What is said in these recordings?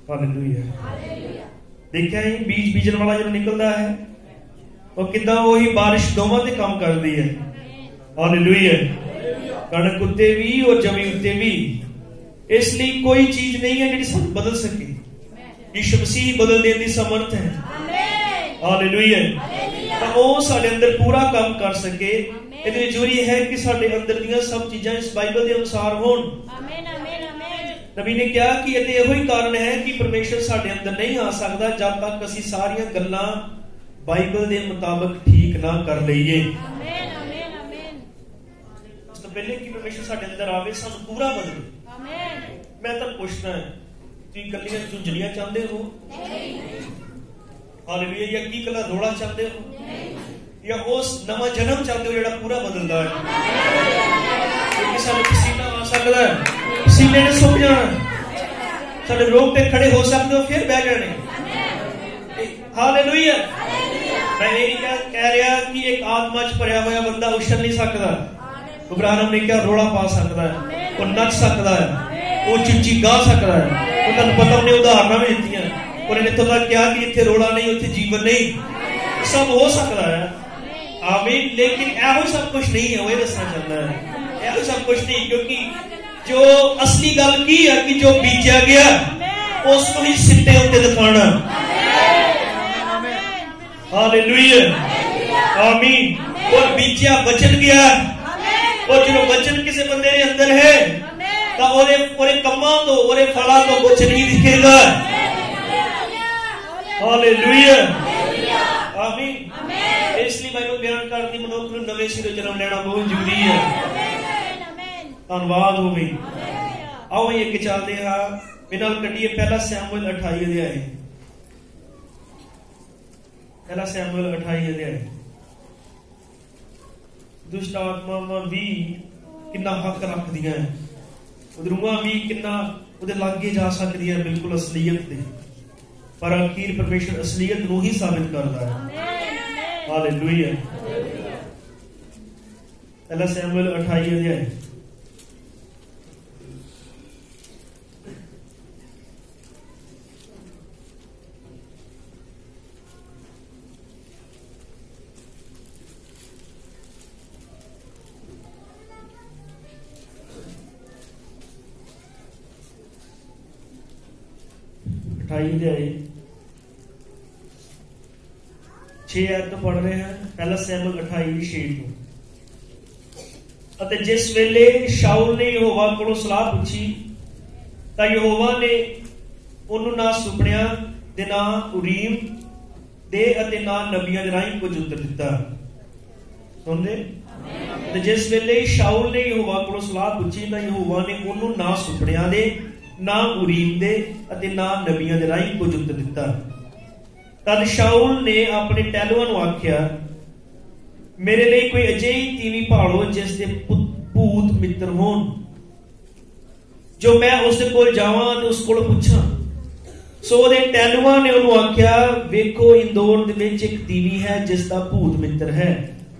Hallelujah. देखा ही बीज बीजन वाला जो निकलता है वो कितना वही बारिश दोवां ते काम करती है। हालेलुया। कणक उत्ते भी और जमी उत्ते भी। इसलिए कोई चीज नहीं है जिहड़ी सानू बदल सके। यीशु मसीह बदल देने की समर्थ है। हालेलुया। तो वो साडे अंदर पूरा काम कर सके। इहदी जरूरी है कि साडे अंदर दीयां सब चीजां इस बाइबल के अनुसार होण। नबी ने कहा कि यह ही कारण है कि परमेश्वर साडे अंदर नहीं आ सकता जब तक असीं सारियां गल्लां बाइबल के मुताबिक ठीक ना कर लईए। उस तो पहले कि परमेश्वर साडे अंदर आवे सानू पूरा बदले। मैं तो पूछना है तुसीं कल्लियां झुंझलियां चाहते हो? हालेलुया। या की कला रोड़ा चाहते हो या उस नवा जन्म चाहते हो जिहड़ा पूरा बदलदा है? क्योंकि सानू पसीना आ सकदा है, पसीने ने सुक जाना, साडे रोग पे खड़े हो सकते हो फिर बह जाने। हालेलुया। मैं ये कह रहा कि एक आत्मा च भरिया हुआ बंदा उछल नहीं सकता। इब्राहिम ने क्या रोड़ा पा सकता है, वो नच सकता है, वो चिंची गा सकता है। वो तुहानू पता उन्हें उदाहरणा भी दित्तियां। उन्होंने इत्थों तक कहा कि इत्थे रोड़ा नहीं उत्थे जीवन नहीं। सब हो सकता है। आमीन। लेकिन ऐहो सब कुछ नहीं है। वो दसना चाहता है ऐहो सब कुछ नहीं, क्योंकि जो असली गल की है कि जो बीजा गया उसको ही सिट्टे उत्ते दिखाना। हालेलुया। आमीन। और बीजा वचन गया और जो वचन किसी बंदे ने अंदर है तो ओरे कम्मां तो ओरे फलां तो कुछ नहीं दिखेगा। हालेलुया। आमीन। इसलिए बाइबल बयान करती मनुख नूं नवें सिरों जन्म लेना बहुत जरूरी है। धन्यवाद हो गई। आओ ये चलते हाँ बिना कटिए पहला शमूएल 28 अध्याय। पहला शमूएल 28 अध्याय। दुष्ट आत्मावां भी कितना हक रखदियां है, रूहां भी कितना उहदे लागे जा सकदियां है बिल्कुल असलियत दे, पर आखिर परमेश्वर असलियत नूं ही साबित करदा है। हालेलुया। पहला शमूएल 28 अध्याय। तो पढ़ रहे हैं पहला शमूएल 28:6। अते जिस वेले शाऊल ने यहोवा कोलों सलाह पूछी तां यहोवा ने उन्होंने ना सुपनियां दे ना उरीम दे अते ना नबियां दे राहीं कुछ उत्तर दिता। सुनदे? ते जिस वेले शाऊल ने यहोवा कोलों सलाह पूछी तां यहोवा ने उन्होंने ना सुपनियां दे ना उरीम दे अते ना नबियां दे राहीं कुछ उत्तर दिता। तद शाऊल ने अपने टहलुआं नूं आख्या, मेरे लिए कोई अजिही तीवी भालो जिस दे भूत मित्र होण, जो मैं उसदे कोल जावां ते उस कोल पुछां। सो उहदे टहलुआं ने उहनूं आख्या, वेखो इंदौर दे विच एक तीवी है जिसदा भूत मित्र है।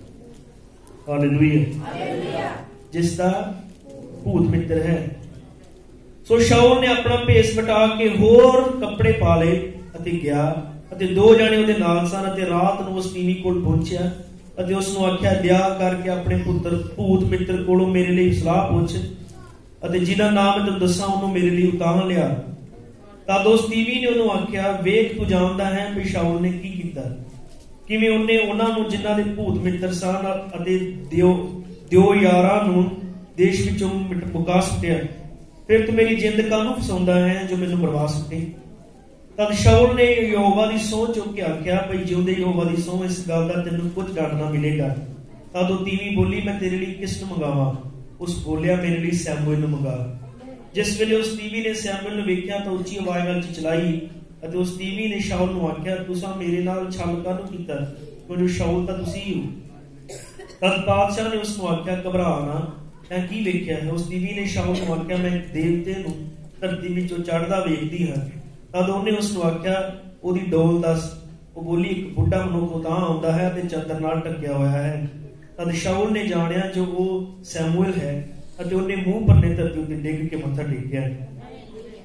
हालेलुया। जिसदा भूत मित्र है। सो शाऊल ने अपना भेस वटा के होर कपड़े पा लए अते गया अते दो जाने उहदे नाल सन अते रात नूं उस तीवी कोल पहुंचिया अते उस नूं आख्या, दया करके अपने पुत्र भूत मित्र कोलों मेरे लिए सलाह पुछ अते जिन्हां नाम मैं तैनूं दस्सां उहनूं मेरे लिए उताह लिया। तद उस तीवी ने उहनूं आख्या, वेख तू जानदा है भी शाऊल ने की कीता, किवें उहने उहनां नूं जिन्हां दे भूत मित्र सन अते दिओ यारां नूं देश विचों मुका सुट्टिया। फिर तू मेरी जिंद काहनूं फसाउंदा है जो मैनूं मरवा सके। तद शाऊल ने यहोवा दी सौं चुक के आख्या, भाई जिउंदे यहोवा दी सौं इस गल दा तैनूं कुछ डरना मिलेगा। तद ओह तीवी बोली, मैं तेरे लिए किस नूं मंगावां? उस बोलिया, मेरे लिए शमूएल नूं मंगा। जिस वेले उस तीवी ने शमूएल नूं वेख्या तां उच्ची आवाज़ नाल चिल्लाई अते उस तीवी ने शाऊल नूं आख्या, तुसां मेरे नाल छल काहनूं कीता, क्योंकि शाऊल तां तुसीं ही हो। तद बादशाह ने उस नूं आख्या, घबरा ना, मैं की वेख्या है? उस तीवी ने शाऊल नूं आख्या, मैं देवते नूं धरती विचों चढ़दा वेखदी हां। तद उहने उस नूं आख्या, ओहदी डोल दस। ਉਹ ਬੋਲੀ ਇੱਕ ਬੁੱਢਾ ਮਨੁੱਖ ਉਤਾਂ ਆਉਂਦਾ ਹੈ ਤੇ ਚਾਦਰ ਨਾਲ ਢੱਕਿਆ ਹੋਇਆ ਹੈ। ਤਦ ਸ਼ਾਊਲ ਨੇ ਜਾਣਿਆ ਜੋ ਉਹ ਸੈਮੂਅਲ ਹੈ ਅਤੇ ਉਹਨੇ ਮੂੰਹ ਪਰਨੇ ਧਰਤੀ ਉੱਤੇ ਡਿੱਗ ਕੇ ਮੱਥਾ ਟੇਕਿਆ।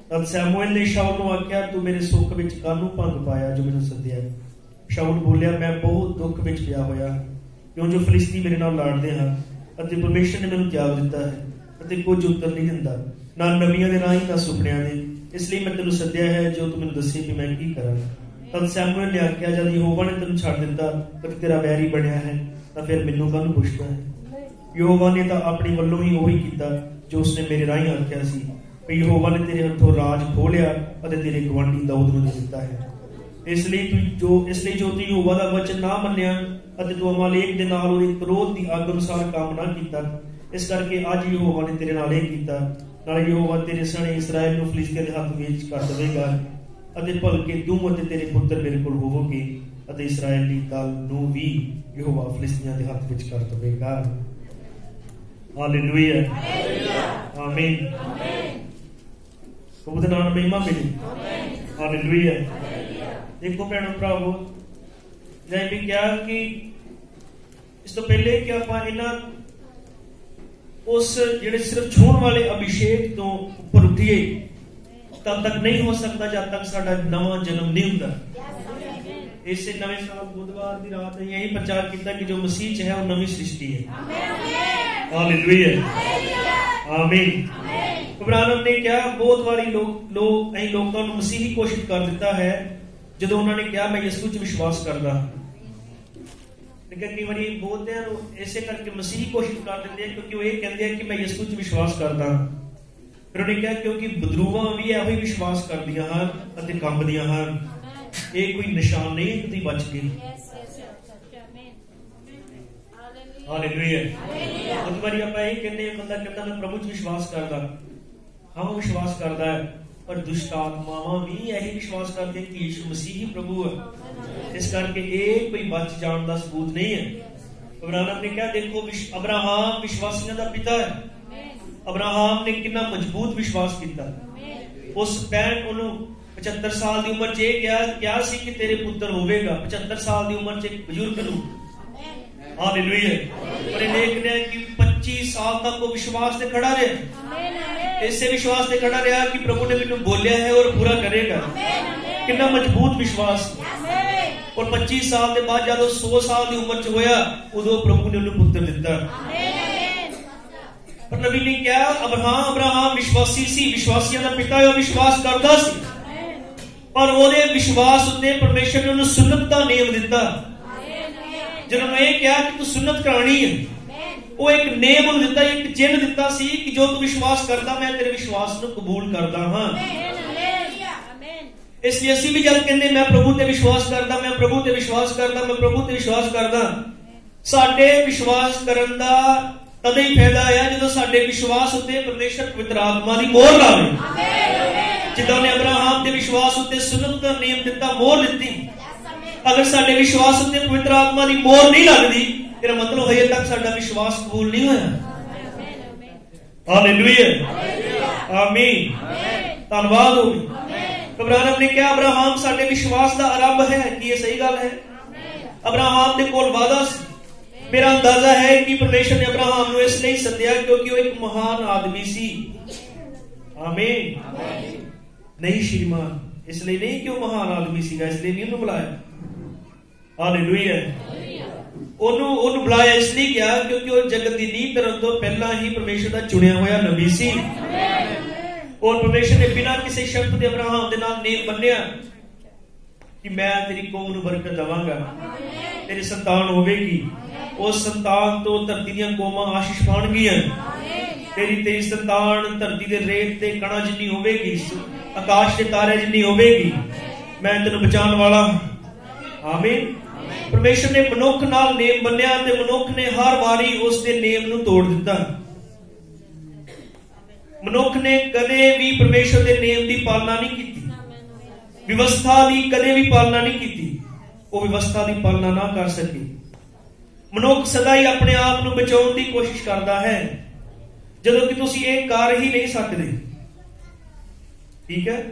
तद सैमुएल ने शाऊल को आख्या, तू मेरे सुख विच काहनूं भंग पाया जो मैनूं सद्दिया। शाऊल बोलिया, मैं बहुत दुख विच पिया होया, क्यों जो फिलिस्ती मेरे नाल लड़दे हैं अते परमेश्वर ने मैनूं त्याग दिता है अते कुछ उत्तर नहीं दिंदा, ना नबियां दे राहीं ना सुपनियां दे, इसलिए मैं तैनूं सद्दिया है जो तू मैनूं दस्से कि मैं की करां। तद सैमुएल ने आख्या, जद यहोवा ने तैनूं छड्ड दिता ते तेरा वैरी बनिया है तां फिर मैनूं काहनूं पुछदा है। यहोवा ने तां अपने वल्लों ही ओही कीता जो उसने मेरे राहीं आख्या सी, यहोवा ने तेरे हथों राज खो लिया और तेरे गवांडी दाऊद नूं दे दिता है। इसलिए जो तू यहोवा दा वचन ना मन्निया और तू अमालेक दे नाल उहदे क्रोध दी अग अनुसार काम ना कीता, इस करके अज यहोवा ने तेरे नाल इह कीता, नाले यहोवा तेरे सने इसराइल नूं फिलिस्तियां दे हत्थ विच कर देवेगा और भलके तू अते तेरे पुत्र मेरे कोल होवोगे और इसराइली दल नूं भी यहोवा फिलिस्तियां दे हत्थ विच कर देवेगा। हालेलुया, आमीन। ਉਹਦੇ ਨਾਲ ਮਹਿਮਾ ਮਿਲੀ। ਹਾਲੇਲੂਇਆ। ਦੇਖੋ ਭੈਣੋ ਭਰਾਵੋ, ਜਿਵੇਂ ਵੀ ਕਿਹਾ ਕਿ ਇਸ ਤੋਂ ਪਹਿਲੇ ਕਿ ਆਪਾਂ ਇਹਨਾਂ ਉਸ ਜਿਹੜੇ ਸਿਰਫ ਛੂਹਣ ਵਾਲੇ ਅਭਿਸ਼ੇਕ ਤੋਂ ਉੱਪਰ ਉੱਠੀਏ ਤਦ ਤੱਕ ਨਹੀਂ ਹੋ ਸਕਦਾ ਜਦ ਤੱਕ ਸਾਡਾ ਨਵਾਂ ਜਨਮ ਨਹੀਂ ਹੁੰਦਾ। ਇਸੇ ਨਵੇਂ ਸਾਲ ਬੁੱਧਵਾਰ ਦੀ ਰਾਤ ਅਸੀਂ ਇਹੀ ਪ੍ਰਚਾਰ ਕੀਤਾ ਕਿ ਜੋ ਮਸੀਹ ਚ ਹੈ ਉਹ ਨਵੀਂ ਸ੍ਰਿਸ਼ਟੀ ਹੈ। ਹਾਲੇਲੂਇਆ, ਆਮੀਨ। ਇਬਰਾਹਿਮ ਨੇ ਕਿਹਾ ਬਹੁਤ ਵਾਰੀ ਅਸੀਂ ਲੋਕਾਂ ਨੂੰ ਮਸੀਹੀ ਘੋਸ਼ਿਤ ਕਰ ਦਿੱਤਾ ਹੈ ਜਦੋਂ ਉਹਨਾਂ ਨੇ ਕਿਹਾ ਮੈਂ ਯਿਸੂ ਚ ਵਿਸ਼ਵਾਸ ਕਰਦਾ। ਲੇਕਿਨ ਕਈ ਵਾਰੀ ਬਹੁਤਿਆਂ ਨੂੰ ਇਸੇ ਕਰਕੇ ਮਸੀਹੀ ਘੋਸ਼ਿਤ ਕਰ ਦਿੰਦੇ ਆ ਕਿਉਂਕਿ ਉਹ ਇਹ ਕਹਿੰਦੇ ਆ ਕਿ ਮੈਂ ਯਿਸੂ ਚ ਵਿਸ਼ਵਾਸ ਕਰਦਾ। ਫਿਰ ਉਹਨੇ ਕਿਹਾ ਕਿਉਂਕਿ ਬਦਰੂਹਾਂ ਵੀ ਇਹੋ ਹੀ ਵਿਸ਼ਵਾਸ ਕਰਦੀਆਂ ਹਨ ਅਤੇ ਕੰਬਦੀਆਂ ਹਨ, ਇਹ ਕੋਈ ਨਿਸ਼ਾਨ ਨਹੀਂ ਕਿ ਤੁਸੀਂ ਬਚ ਗਏ। ਹਾਲੇਲੂਇਆ। ਬਹੁਤ ਵਾਰੀ ਆਪਾਂ ਇਹ ਕਹਿੰਦੇ ਬੰਦਾ ਕਹਿੰਦਾ ਮੈਂ ਪ੍ਰਭੂ ਚ ਵਿਸ਼ਵਾਸ ਕਰਦਾ, ਹਾਂ ਉਹ ਵਿਸ਼ਵਾਸ ਕਰਦਾ ਹੈ, ਪਰ ਦੁਸ਼ਟ ਆਤਮਾਵਾਂ ਵੀ ਇਹੀ ਵਿਸ਼ਵਾਸ ਕਰਦੇ ਕਿ ਯਿਸੂ ਮਸੀਹ ਹੀ ਪ੍ਰਭੂ ਹੈ। ਇਸ ਕਰਕੇ ਇਹ ਕੋਈ ਬਚ ਜਾਣ ਦਾ ਸਬੂਤ ਨਹੀਂ ਹੈ। ਇਬਰਾਹਿਮ ਨੇ ਕਿਹਾ ਦੇਖੋ ਅਬਰਾਹਮ ਵਿਸ਼ਵਾਸੀਆਂ ਦਾ ਪਿਤਾ ਹੈ। ਅਬਰਾਹਮ ਨੇ ਕਿੰਨਾ ਮਜ਼ਬੂਤ ਵਿਸ਼ਵਾਸ ਕੀਤਾ। ਉਸ ਭੈਣ ਉਹਨੂੰ 75 ਸਾਲ ਦੀ ਉਮਰ ਚ ਇਹ ਕਿਹਾ ਸੀ ਕਿ ਤੇਰੇ ਪੁੱਤਰ ਹੋਵੇਗਾ। 75 ਸਾਲ ਦੀ ਉਮਰ ਚ ਇੱਕ ਬਜ਼ੁਰਗ ਨੂੰ। ਹਾਲੇਲੂਇਆ। ਪਰ ਇਹ ਦੇਖਦੇ ਹਾਂ ਕਿ 25 ਸਾਲ ਤੱਕ ਉਹ ਵਿਸ਼ਵਾਸ ਤੇ ਖੜਾ ਰਿਹਾ। ਇਸੇ ਵਿਸ਼ਵਾਸ ਤੇ ਖੜਾ ਰਿਹਾ ਕਿ ਪ੍ਰਭੂ ਨੇ ਮੈਨੂੰ ਬੋਲਿਆ ਹੈ ਔਰ ਪੂਰਾ ਕਰੇਗਾ। ਕਿੰਨਾ ਮਜ਼ਬੂਤ ਵਿਸ਼ਵਾਸ। ਔਰ 25 ਸਾਲ ਦੇ ਬਾਅਦ ਜਦੋਂ 100 ਸਾਲ ਦੀ ਉਮਰ ਚ ਹੋਇਆ ਉਦੋਂ ਪ੍ਰਭੂ ਨੇ ਉਹਨੂੰ ਪੁੱਤਰ ਦਿੱਤਾ। ਪਰ ਨਬੀ ਨੇ ਕਿਹਾ ਅਬਰਾਹਮ ਵਿਸ਼ਵਾਸੀ ਸੀ, ਵਿਸ਼ਵਾਸੀਆਂ ਦਾ ਪਿਤਾ ਹੈ, ਉਹ ਵਿਸ਼ਵਾਸ ਕਰਦਾ ਸੀ, ਪਰ ਉਹਦੇ ਵਿਸ਼ਵਾਸ ਉੱਤੇ ਪਰਮੇਸ਼ਰ ਨੇ ਉਹਨੂੰ ਸੁਨਨਤ ਦਾ ਨਿਯਮ ਦਿੱਤਾ। ਜਦੋਂ ਉਹਨੇ ਇਹ ਕਿਹਾ ਕਿ ਤੂੰ ਸੁਨਨਤ ਕਰਾਉਣੀ ਹੈ, ਉਹ ਇੱਕ ਨਿਯਮ ਉਹਨੂੰ ਦਿੱਤਾ, ਇੱਕ ਚਿੰਨ੍ਹ ਦਿੱਤਾ ਸੀ ਕਿ ਜੋ ਤੂੰ ਵਿਸ਼ਵਾਸ ਕਰਦਾ ਮੈਂ ਤੇਰੇ ਵਿਸ਼ਵਾਸ ਨੂੰ ਕਬੂਲ ਕਰਦਾ ਹਾਂ। ਇਸ ਲਈ ਅਸੀਂ ਵੀ ਜਦ ਕਹਿੰਦੇ ਮੈਂ ਪ੍ਰਭੂ ਤੇ ਵਿਸ਼ਵਾਸ ਕਰਦਾ, ਮੈਂ ਪ੍ਰਭੂ ਤੇ ਵਿਸ਼ਵਾਸ ਕਰਦਾ, ਮੈਂ ਪ੍ਰਭੂ ਤੇ ਵਿਸ਼ਵਾਸ ਕਰਦਾ, ਸਾਡੇ ਵਿਸ਼ਵਾਸ ਕਰਨ ਦਾ ਤਦੇ ਹੀ ਫਾਇਦਾ ਆ ਜਦੋਂ ਸਾਡੇ ਵਿਸ਼ਵਾਸ ਉੱਤੇ ਪਰਮੇਸ਼ਰ ਪਵਿੱਤਰ ਆਤਮਾ ਦੀ ਮੋਹਰ ਲਾਵੇ। ਜਿੱਦਾਂ ਉਹਨੇ ਅਬਰਾਹਮ ਦੇ ਵਿਸ਼ਵਾਸ ਉੱਤੇ ਸੁਨਨਤ ਦਾ ਨਿਯਮ ਦਿੱਤਾ, ਮੋਹਰ ਦਿੱਤੀ। ਅਗਰ ਸਾਡੇ ਵਿਸ਼ਵਾਸ ਉੱਤੇ ਪਵਿੱਤਰ ਆਤਮਾ ਦੀ ਮੋਹਰ ਨਹੀਂ ਲੱਗਦੀ, ਇਹਦਾ ਮਤਲਬ ਹਜੇ ਤੱਕ ਸਾਡਾ ਵਿਸ਼ਵਾਸ ਕਬੂਲ ਨਹੀਂ ਹੋਇਆ। ਹਾਲੇਲੂਇਆ, ਆਮੀਨ, ਧੰਨਵਾਦ ਹੋਵੇ। ਇਬਰਾਹਿਮ ਨੇ ਕਿਹਾ ਅਬਰਾਹਮ ਸਾਡੇ ਵਿਸ਼ਵਾਸ ਦਾ ਆਰੰਭ ਹੈ। ਕੀ ਇਹ ਸਹੀ ਗੱਲ ਹੈ? ਅਬਰਾਹਮ ਦੇ ਕੋਲ ਵਾਅਦਾ ਸੀ। ਮੇਰਾ ਅੰਦਾਜ਼ਾ ਹੈ ਕਿ ਪਰਮੇਸ਼ਰ ਨੇ ਅਬਰਾਹਮ ਨੂੰ ਇਸ ਲਈ ਸੱਦਿਆ ਕਿਉਂਕਿ ਉਹ ਇੱਕ ਮਹਾਨ ਆਦਮੀ ਸੀ। ਆਮੀਨ। ਨਹੀਂ ਸ਼੍ਰੀਮਾਨ, ਇਸ ਲਈ ਨਹੀਂ ਕਿ ਉਹ ਮਹਾਨ ਆਦਮੀ ਸੀਗਾ, ਇਸ ਲਈ ਨਹੀਂ ਉਹਨੂੰ ਬੁਲਾਇਆ। ਹਾਲੇਲੂਇਆ। ਉਹਨੂੰ ਬੁਲਾਇਆ ਇਸ ਲਈ ਕਿਹਾ ਕਿਉਂਕਿ ਉਹ ਜਗਤ ਦੀ ਨੀਂਹ ਧਰਨ ਤੋਂ ਪਹਿਲਾਂ ਹੀ ਪਰਮੇਸ਼ਰ ਦਾ ਚੁਣਿਆ ਹੋਇਆ ਨਬੀ ਸੀ। ਔਰ ਪਰਮੇਸ਼ਰ ਨੇ ਬਿਨਾਂ ਕਿਸੇ ਸ਼ਰਤ ਦੇ ਅਬਰਾਹਮ ਦੇ ਨਾਲ ਨੇਮ ਬੰਨਿਆ ਕਿ ਮੈਂ ਤੇਰੀ ਕੌਮ ਨੂੰ ਬਰਕਤ ਦੇਵਾਂਗਾ, ਤੇਰੀ ਸੰਤਾਨ ਹੋਵੇਗੀ, ਉਸ ਸੰਤਾਨ ਤੋਂ ਧਰਤੀ ਦੀਆਂ ਕੌਮਾਂ ਆਸ਼ੀਸ਼ ਪਾਉਣਗੀਆਂ। ਤੇਰੀ ਸੰਤਾਨ ਧਰਤੀ ਦੇ ਰੇਤ ਤੇ ਕਣਾਂ ਜਿੰਨੀ ਹੋਵੇਗੀ, ਆਕਾਸ਼ ਦੇ ਤਾਰੇ ਜਿੰਨੀ ਹੋਵੇਗੀ। ਮੈਂ ਤੈਨੂੰ ਬਚਾਉਣ ਵਾਲਾ। ਆਮੀਨ। ਪਰਮੇਸ਼ਰ ਨੇ ਮਨੁੱਖ ਨਾਲ ਨੇਮ ਬੰਨਿਆ ਤੇ ਮਨੁੱਖ ਨੇ ਹਰ ਵਾਰੀ ਉਸ ਦੇ ਨੇਮ ਨੂੰ ਤੋੜ ਦਿੱਤਾ। ਮਨੁੱਖ ਨੇ ਕਦੇ ਵੀ ਪਰਮੇਸ਼ਰ ਦੇ ਨੇਮ ਦੀ ਪਾਲਣਾ ਨਹੀਂ ਕੀਤੀ, ਵਿਵਸਥਾ ਦੀ ਕਦੇ ਵੀ ਪਾਲਣਾ ਨਹੀਂ ਕੀਤੀ। ਉਹ ਵਿਵਸਥਾ ਦੀ ਪਾਲਣਾ ਨਾ ਕਰ ਸਕੇ। ਮਨੁੱਖ ਸਦਾ ਹੀ ਆਪਣੇ ਆਪ ਨੂੰ ਬਚਾਉਣ ਦੀ ਕੋਸ਼ਿਸ਼ ਕਰਦਾ ਹੈ ਜਦੋਂ ਕਿ ਤੁਸੀਂ ਇਹ ਕਰ ਹੀ ਨਹੀਂ ਸਕਦੇ। ਠੀਕ ਹੈ।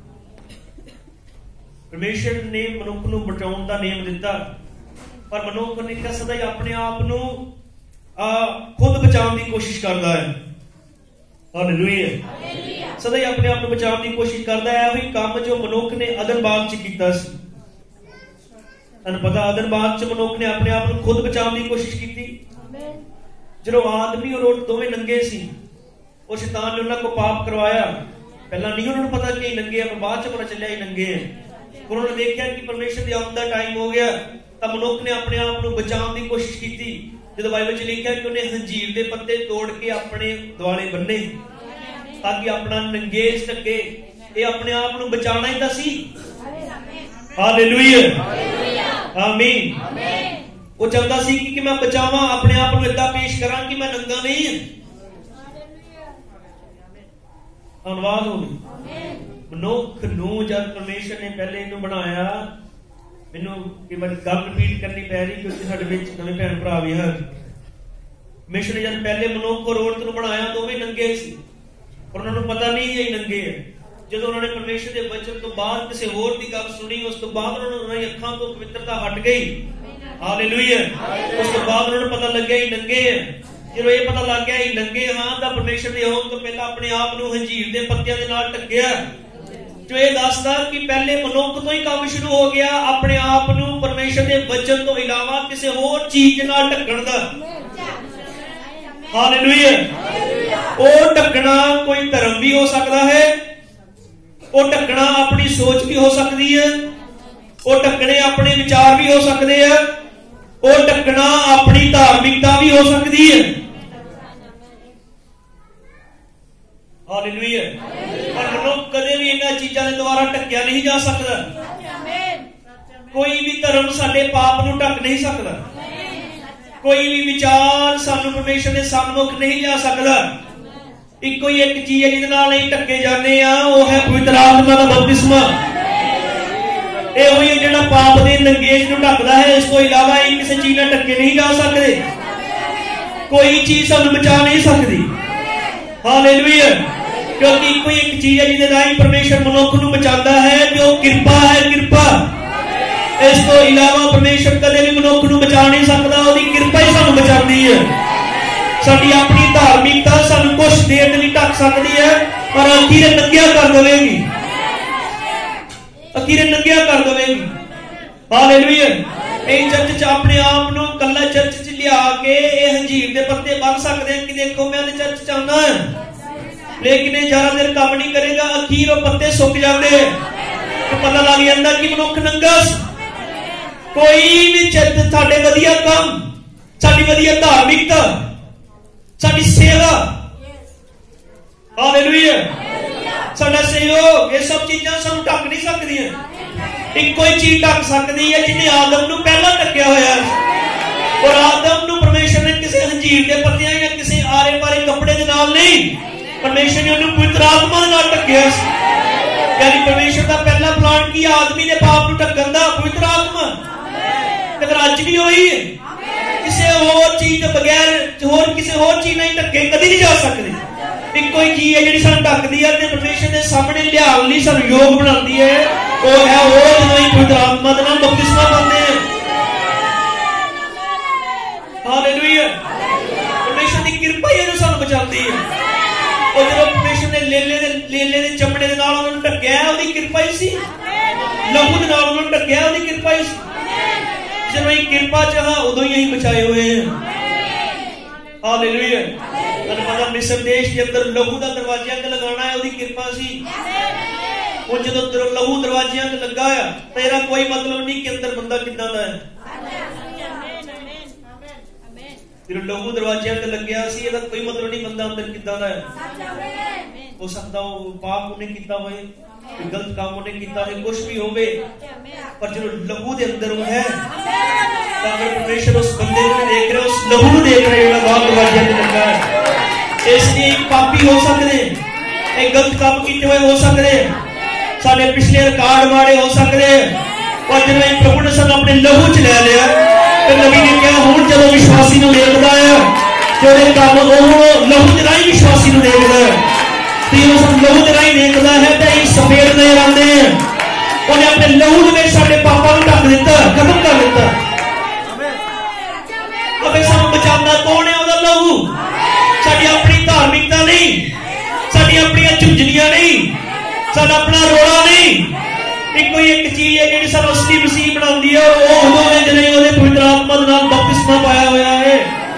ਪਰਮੇਸ਼ਰ ਨੇ ਮਨੁੱਖ ਨੂੰ ਬਚਾਉਣ ਦਾ ਨਿਯਮ ਦਿੱਤਾ, ਪਰ ਮਨੁੱਖ ਨੇ ਸਦਾ ਹੀ ਆਪਣੇ ਆਪ ਨੂੰ ਖੁਦ ਬਚਾਉਣ ਦੀ ਕੋਸ਼ਿਸ਼ ਕਰਦਾ ਹੈ। ਹਾਲੇਲੂਇਆ। सदा ही अपने आप को बचाने की कोशिश करता है। वही काम जो मनुख ने अदन बाग च कीता सी। तुहानूं पता अदन बाग च मनुख ने अपने आप को खुद बचाने की कोशिश की। जो आदमी और औरत दोवें नंगे सी, और शैतान ने उन्होंने को पाप करवाया। पहला नहीं उन्होंने पता कि नंगे हैं, बाद च पता चलिया ही नंगे हैं। उन्होंने देखा कि परमेश्वर की आमद का टाइम हो गया, तब मनुख ने अपने आप को बचाने की कोशिश की। जो बाइबल च लिखा कि उन्हें हंजीर के पत्ते तोड़ के अपने दुआले बन्ने ताकि अपना नंगेज ढके। ये अपने आप को बचाना ही तो सी। हालेलुया, आमीन। वो चाहता सी कि मैं बचावा, अपने आप को इदा पेश करा कि मैं नंगा नहीं है। धन्यवाद हो मनुख नूं जब परमेश्वर ने पहले इनू बनाया, मैनू कई बार गल रिपीट करनी पै रही क्योंकि साडे विच नवे भैन भरा भी हैं। परमेश्वर ने जब पहले मनुख और औरत नूं बनाया दोवें नंगे सी, और उन्होंने पता नहीं ये नंगे है। जब उन्होंने परमेश्वर के वचन तो बाद किसी होर की गल सुनी, उस तो बाद उन्होंने अखां तो पवित्रता हट गई। हालेलुया। उस तो बाद उन्होंने पता लग गया ये नंगे है। जो ये पता लग गया ये नंगे हाँ, तो परमेश्वर ने आउण तो पहला अपने आप को हंजीर के पत्तियां दे नाल ढकिया। जो ये दसदा कि पहले मनुख तो ही काम शुरू हो गया अपने आप को परमेश्वर के वचन तो इलावा किसी होर चीज नाल ढकण दा। हालेलुया। वो ढकना कोई धर्म भी हो सकता है, वो ढकना अपनी सोच भी हो सकती है, वो ढकने अपने विचार भी हो सकते हैं, वो ढकना अपनी धार्मिकता भी हो सकती है। हालेलुया। पर मनुख कदे भी इन्हां चीजां दे द्वारा ढकिया नहीं जा सकता। कोई भी धर्म साडे पाप नूं ढक नहीं सकता। कोई भी विचार सानू परमेश्वर के सन्मुख नहीं जा सकता। इको ही एक चीज है जिहदे नाल असीं ढके जाने आ, वो है पवित्र आत्मा दा बपतिस्मा। ਇਹ ਹੋਈ ਜਿਹੜਾ ਪਾਪ ਦੇ ਨੰਗੇਜ ਨੂੰ ਢੱਕਦਾ ਹੈ। ਇਸ ਤੋਂ ਇਲਾਵਾ ਇਹ ਕਿਸੇ ਚੀਜ਼ ਨਾਲ ਢੱਕੇ ਨਹੀਂ ਜਾ ਸਕਦੇ। ਕੋਈ ਚੀਜ਼ ਸਾਨੂੰ ਬਚਾ ਨਹੀਂ ਸਕਦੀ। ਹਾਲੇਲੂਇਆ। ਕਿਉਂਕਿ ਇੱਕੋ ਇੱਕ ਚੀਜ਼ ਹੈ ਜਿਹਦੇ ਰਾਹੀਂ ਪਰਮੇਸ਼ਰ ਮਨੁੱਖ ਨੂੰ ਬਚਾਉਂਦਾ ਹੈ, ਤੇ ਉਹ ਕਿਰਪਾ ਹੈ, ਕਿਰਪਾ। ਇਸ ਤੋਂ ਇਲਾਵਾ ਪਰਮੇਸ਼ਰ ਕਦੇ ਵੀ ਮਨੁੱਖ ਨੂੰ ਬਚਾ ਨਹੀਂ ਸਕਦਾ। ਉਹਦੀ ਕਿਰਪਾ ਹੀ ਸਾਨੂੰ ਬਚਾਉਂਦੀ ਹੈ। ਸਾਡੀ ਆਪਣੀ ਧਾਰਮਿਕਤਾ ਸਾਨੂੰ ਕੁਝ ਦੇਰ ਲਈ ਢੱਕ ਸਕਦੀ ਹੈ, ਪਰ ਅਖੀਰ ਨੰਗਿਆ ਕਰ ਦੇਵੇਗੀ। अखीरे नंगिया कर देगी। हालेलुया। चर्च च अपने आप को कला चर्च च लिया के हंजीर के पत्ते बन सकते हैं कि देखो मैं चर्च च आना है, लेकिन ज्यादा देर काम नहीं करेगा, अखीर वो पत्ते सुक जाते हैं। तो पता लग जाता कि मनुख नंगा। कोई भी चर्च साडे वधिया काम, साडी वधिया धार्मिकता, साडी सेवा, हालेलुया, साडा सहयोग, ये सब चीजां सानू ढक नहीं सकदियां। इक्को ही चीज ढक सकती है जिन्हें आदम नूं पहला ढकिया होया, और आदम नूं परमेश्वर ने किसी हंजीर के पत्तियां या किसी आरे पारे कपड़े के नाल नहीं, परमेश्वर ने उन्हें पवित्र आत्मा दे नाल ढकिया। यानी परमेश्वर का पहला प्लान की आदमी ने पाप नूं ढकण दा पवित्र आत्मा। अगर अज भी होई है किसी होर चीज के बगैर होर किसी होर चीज नहीं ढके कदी नहीं जा सकते। इको ही चीज है जिहड़ी सानू ढकदी है ते परमेश्वर दे सामने लियाउण लई सानू योग बनाती है। वो है वो जदों ही पवित्र आत्मा दे नाल बपतिस्मा पांदे हैं। हालेलुया। परमेश्वर दी कृपा ही जो सानू बचाती है। और जदों परमेश्वर ने लेले दे चमड़े दे नाल उन्हां नूं ढकिया, ओहदी कृपा ही सी। लहू दे नाल उन्हां नूं ढकिया, ओहदी कृपा ही सी। जदों ही कृपा च हां उदों ही असीं बचाए हुए हैं। हालेलुया। पता मिस्र देश के अंदर लहू का दरवाजियां ते लगाना है, उसकी कृपा सी। और जो लहू दरवाजियां ते लगा है, तेरा कोई मतलब नहीं कि अंदर बंदा कितना दा है। जो लहू दरवाजियां ते लग्या सी, ਇਹਦਾ कोई मतलब नहीं बंदा अंदर कितना दा है। हो सकता वो पाप उन्हें किया होए, गलत काम उन्हें किया है, कुछ भी होवे, पर जो लहू के अंदर वो है, अगर परमेश्वर उस बंदे को देख रहे, उस लहू को देख रहे, जो बाहर दरवाजियां ते लगा है। इसलिए एक पापी हो सकते, एक गलत काम किए हुए हो सकते, साढ़े पिछले रिकॉर्ड माड़े हो सकते, और जब प्रभु ने सब अपने लहू च ले लिया, तो नबी ने कहा हुण जदों विश्वासी नूं देखदा है, जो काम वो लहू दे राहीं विश्वासी नूं देखदा है, तो उस लहू दे राहीं देखदा है, तो ये सफेद नजर आते हैं। उन्हें अपने लहू दे विच साडे पापां नूं ढक दिता, खत्म कर दिता। अब सानू बचांदा कौन है? ओहदा लहू। साडी अपनी धार्मिकता नहीं, साडी अपनी झुंझुनियां नहीं, साडा अपना रोड़ा नहीं। एक कोई एक चीज है जिहड़ी सानू असली मसीह बनाउंदी है, वो उदों ने जिहड़े ओहदे पवित्र आत्मा दे नाल बपतिस्मा पाया होया है।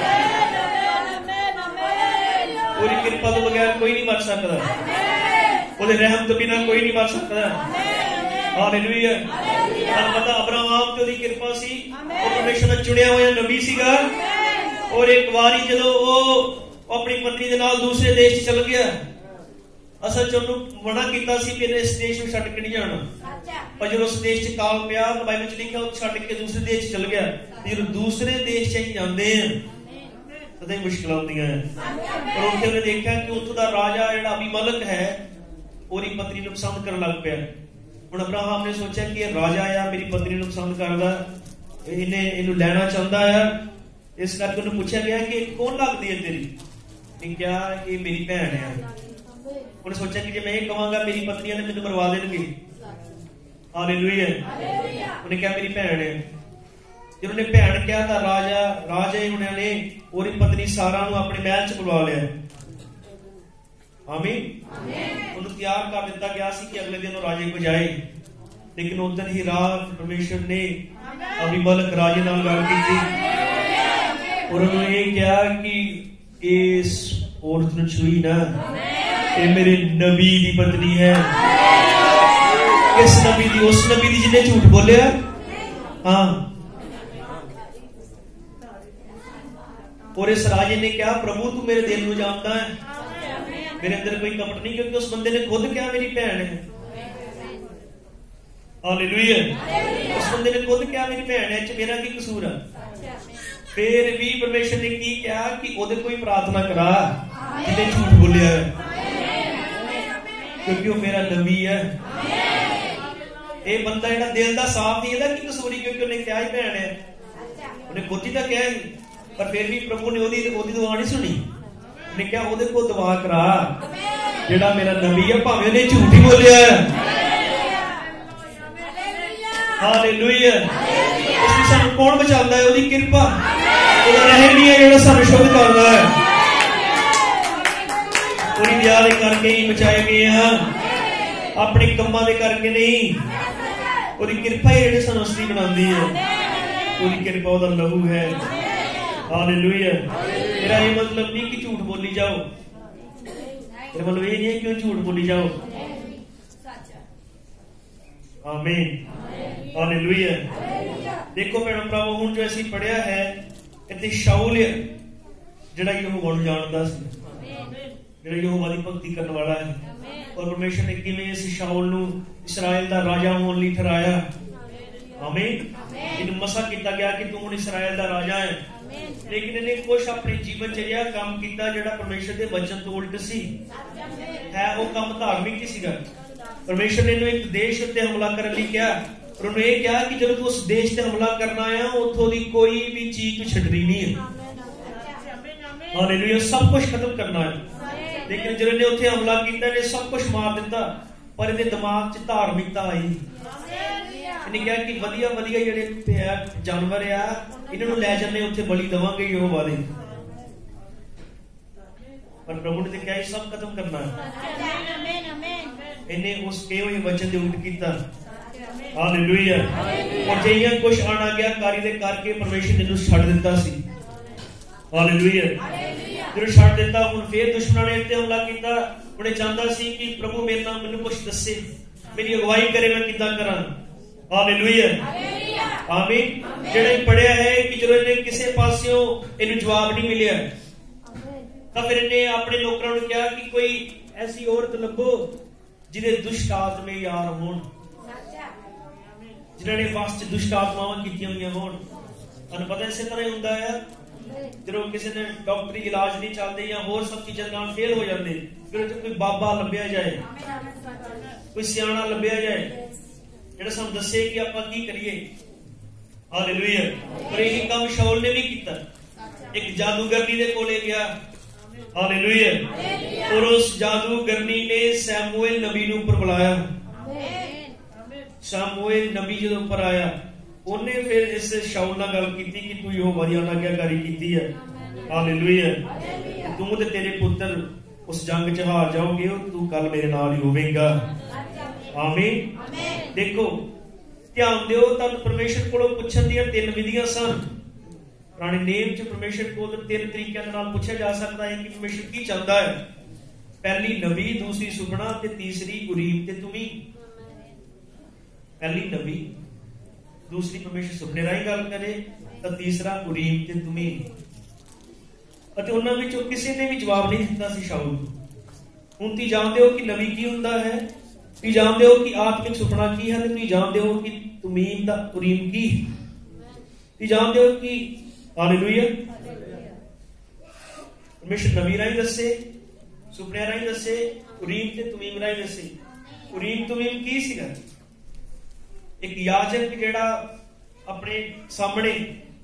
ओहदी किरपा तो बगैर कोई नहीं मर सकदा, ओहदे रहम तो बिना कोई नहीं मर सकदा। हालेलुया। तुहानू पता अब्राहम ते ओहदी किरपा सी, ओह परमेश्वर दा चुनिया होया नबी सीगा। और एक बारी जदों ओह अपनी पत्नी दे नाल दूसरे देश च चल गया, असल च उन्होंने मना किया कि इस देश में छड्ड के नहीं जाना, पर जो उस देश च काल पिया तो बाइबल च लिखा छड्ड के दूसरे देश चल गया। जो दूसरे देश च जाते हैं तो मुश्किल आउंदियां हैं। और उत्थे उन्हें देखा कि उत्थों का राजा जिहड़ा अबीमलक है ओहदी पत्नी नूं पसंद करन लग पिया। हुण अब्राहम ने सोचा कि राजा आ मेरी पत्नी नूं पसंद करदा, इहनूं लैना चाहुंदा है, इस करके उन्हें पूछा गया कि कौन लगदी है तेरी? क्या ये मेरी भैन है। उन्हें सोचा कि जब मैं ये कहूंगा मेरी पत्नियां ने मैंने मरवा देंगे। हालेलुया। उन्हें क्या मेरी भैन है। जब उन्हें भैन क्या था राजा उन्होंने और पत्नी सारा अपने महल च बुलवा लिया। आमीन। उन्हें तैयार कर दिता गया कि अगले दिन राजे को जाए, लेकिन उस दिन ही रात परमेश्वर ने अबीमलक राजे नाल गल की और उन्होंने ये कहा कि इस औरत नूं छुई ना, ये मेरे नबी दी पत्नी है। किस नबी दी? उस नबी दी जिन्हें झूठ बोलिया। हाँ। और इस राजे ने कहा प्रभु तू मेरे दिल को जानता है, मेरे अंदर कोई कपट नहीं, क्योंकि उस बंदे ने खुद क्या मेरी भैन है। हालेलुया। उस बंदे ने खुद क्या मेरी भैन है, मेरा की कसूर है। फिर भी परमेश्वर ने की कहा कि ओदे कोई प्रार्थना करा जिन्हें झूठ बोलिया है, क्योंकि वो मेरा नबी है। ये बंदा जिहड़ा दिल दा साफ नहीं, इहदा की कसूर, क्योंकि उन्हें क्या ही भैन है, उन्हें खुद ही तो क्या ही। पर फिर भी प्रभु ने ओदी दुआ नहीं सुनी। उन्हें क्या ओदे को दुआ करा जिहड़ा मेरा नबी है, भावें उन्हें झूठ ही बोलिया है। हालेलुया। इसलिए सानू कौन बचाता है? ओदी किरपा, ओदा रहम ही है जिहड़ा सानू शुद्ध करदा है। पूरी दया दे करके ही बचाए गए हैं, अपने कम्मां दे करके नहीं। ओदी किरपा ही जिहड़ी सानू असली बनांदी है। ओदी किरपा ओदा लहू है। हालेलुया। मेरा ये मतलब नहीं कि झूठ बोली जाओ, मेरा मतलब ये नहीं है कि झूठ बोली जाओ। आमीन। हालेलुया। देखो भैणों भरावो, हुण जो असीं पढ़िया है इत्थे शाऊल जिहड़ा यहोवा नूं जाणदा सी, जिहड़ा यहोवा दी भगती करन वाला है, और परमेश्वर ने किवें इस शाऊल नूं इस्राएल दा राजा होण लई ठहराया। आमीन। इन्हूं मसा कीता गया कि तू हुण इस्राएल दा राजा है, लेकिन इन्हें कुछ अपने जीवन च जिहा काम कीता जिहड़ा परमेश्वर दे वचन तो उल्ट सी है। वो काम धार्मिक ही सीगा। परमेश्वर ने एक देश उत्ते हमला करने लई कहा, और उन्होंने ये कहा कि जब तू उस देश ते हमला करना है उत्थों दी कोई भी चीज तू छड्डनी नहीं है। हालेलुया। सब कुछ खत्म करना है। लेकिन जब इन्हें उत्थे हमला किया, इन्हें सब कुछ मार दिता, पर इहदे दिमाग च धार्मिकता आई। इन्हें कहा कि वधिया वधिया जिहड़े जानवर आ इन्हां नूं लै जन्ने उत्थे बलि देवांगे यहोवा दे। पर प्रभु ने कहा सब खत्म करना है। इन्हें उस कहे हुए वचन दे उल्ट कीता। हालेलुया। और जिहियां कुछ आना गया कारी दे करके परमेश्वर ने उस छड्ड दिता सी। हालेलुया। जो छड्ड दिता, हुण फिर दुश्मनां ने इत्ते हमला कीता। उन्हें चाहता सी कि प्रभु मेरे नाल मैनूं कुछ दस्से, मेरी अगवाई करे, मैं किदां करां। हालेलुया। आमीन। जिहड़ा पढ़िया है कि जदों इन्हें किसी पासियों इन्हूं जवाब नहीं मिलिया, तो फिर इन्हें अपने नौकरां नूं कहा कि कोई ऐसी औरत लभो जिहदे दुष्ट आत्मे यार होण, जिन्होंने वास च दुष्ट आत्मावां कीतियां होईयां होण। तुहानूं पता इसे तरह ही हुंदा है, जदों किसी ने डॉक्टरी इलाज नहीं चलदे या होर सब चीज़ां नाल फेल हो जांदे, फिर कोई बाबा लभ्या जाए, कोई सियाणा लभ्या जाए जिहड़ा सानूं दस्से कि आपां की करिए। हालेलुया। पर यही काम शाऊल ने भी कीता। एक जादूगरनी दे कोले गया। हालेलुया। और उस जादूगरनी ने सैमुएल नबी नूं ऊपर बुलाया। सैमुएल नबी जो ऊपर आया, उन्हें फिर इस शाऊल नाल गल कीती कि तू यहोवा दी आज्ञाकारी कीती है। हालेलुया। तू ते तेरे पुत्र उस जंग च हार जाओगे, तू कल मेरे नाल ही होवेगा। आमीन। देखो ध्यान दिओ, तद परमेश्वर कोलों पुछण दीयां 3 विधियां सन। पुराने नेम च परमेश्वर को 3 तरीकों के नाल पूछा जा सकता है कि परमेश्वर की चाहता है। पहली नबी, दूसरी सुपना ते तीसरी उरीम ते तुमीम। पहली नबी, दूसरी परमेश्वर सुपने राही गल करे, तो तीसरा उरीम ते तुमीम। ਅਤੇ ਉਹਨਾਂ ਵਿੱਚੋਂ ਕਿਸੇ ਨੇ ਵੀ ਜਵਾਬ ਨਹੀਂ ਦਿੱਤਾ ਸੀ ਸ਼ਾਊਲ। ਹੁਣ ਤੁਸੀਂ ਜਾਣਦੇ ਹੋ ਕਿ ਨਬੀ ਕੀ ਹੁੰਦਾ ਹੈ, ਤੁਸੀਂ ਜਾਣਦੇ ਹੋ ਕਿ ਆਤਮਿਕ ਸੁਪਨਾ ਕੀ ਹੈ, ਤੇ ਤੁਸੀਂ ਜਾਣਦੇ ਹੋ ਕਿ ਤੁਮੀਮ ਦਾ ਉਰੀਮ ਕੀ, ਤੁਸੀਂ ਜਾਣਦੇ ਹੋ ਕਿ ਹਾਲੇਲੂਇਆ ਪਰਮੇਸ਼ਰ ਨਬੀ ਰਾਹੀਂ ਦੱਸੇ, ਸੁਪਨਿਆਂ ਰਾਹੀਂ ਦੱਸੇ, ਉਰੀਮ ਤੇ ਤੁਮੀਮ ਰਾਹੀਂ ਦੱਸੇ। ਉਰੀਮ ਤੁਮੀਮ ਕੀ ਸੀਗਾ? ਇੱਕ ਯਾਜਕ ਜਿਹੜਾ ਆਪਣੇ ਸਾਹਮਣੇ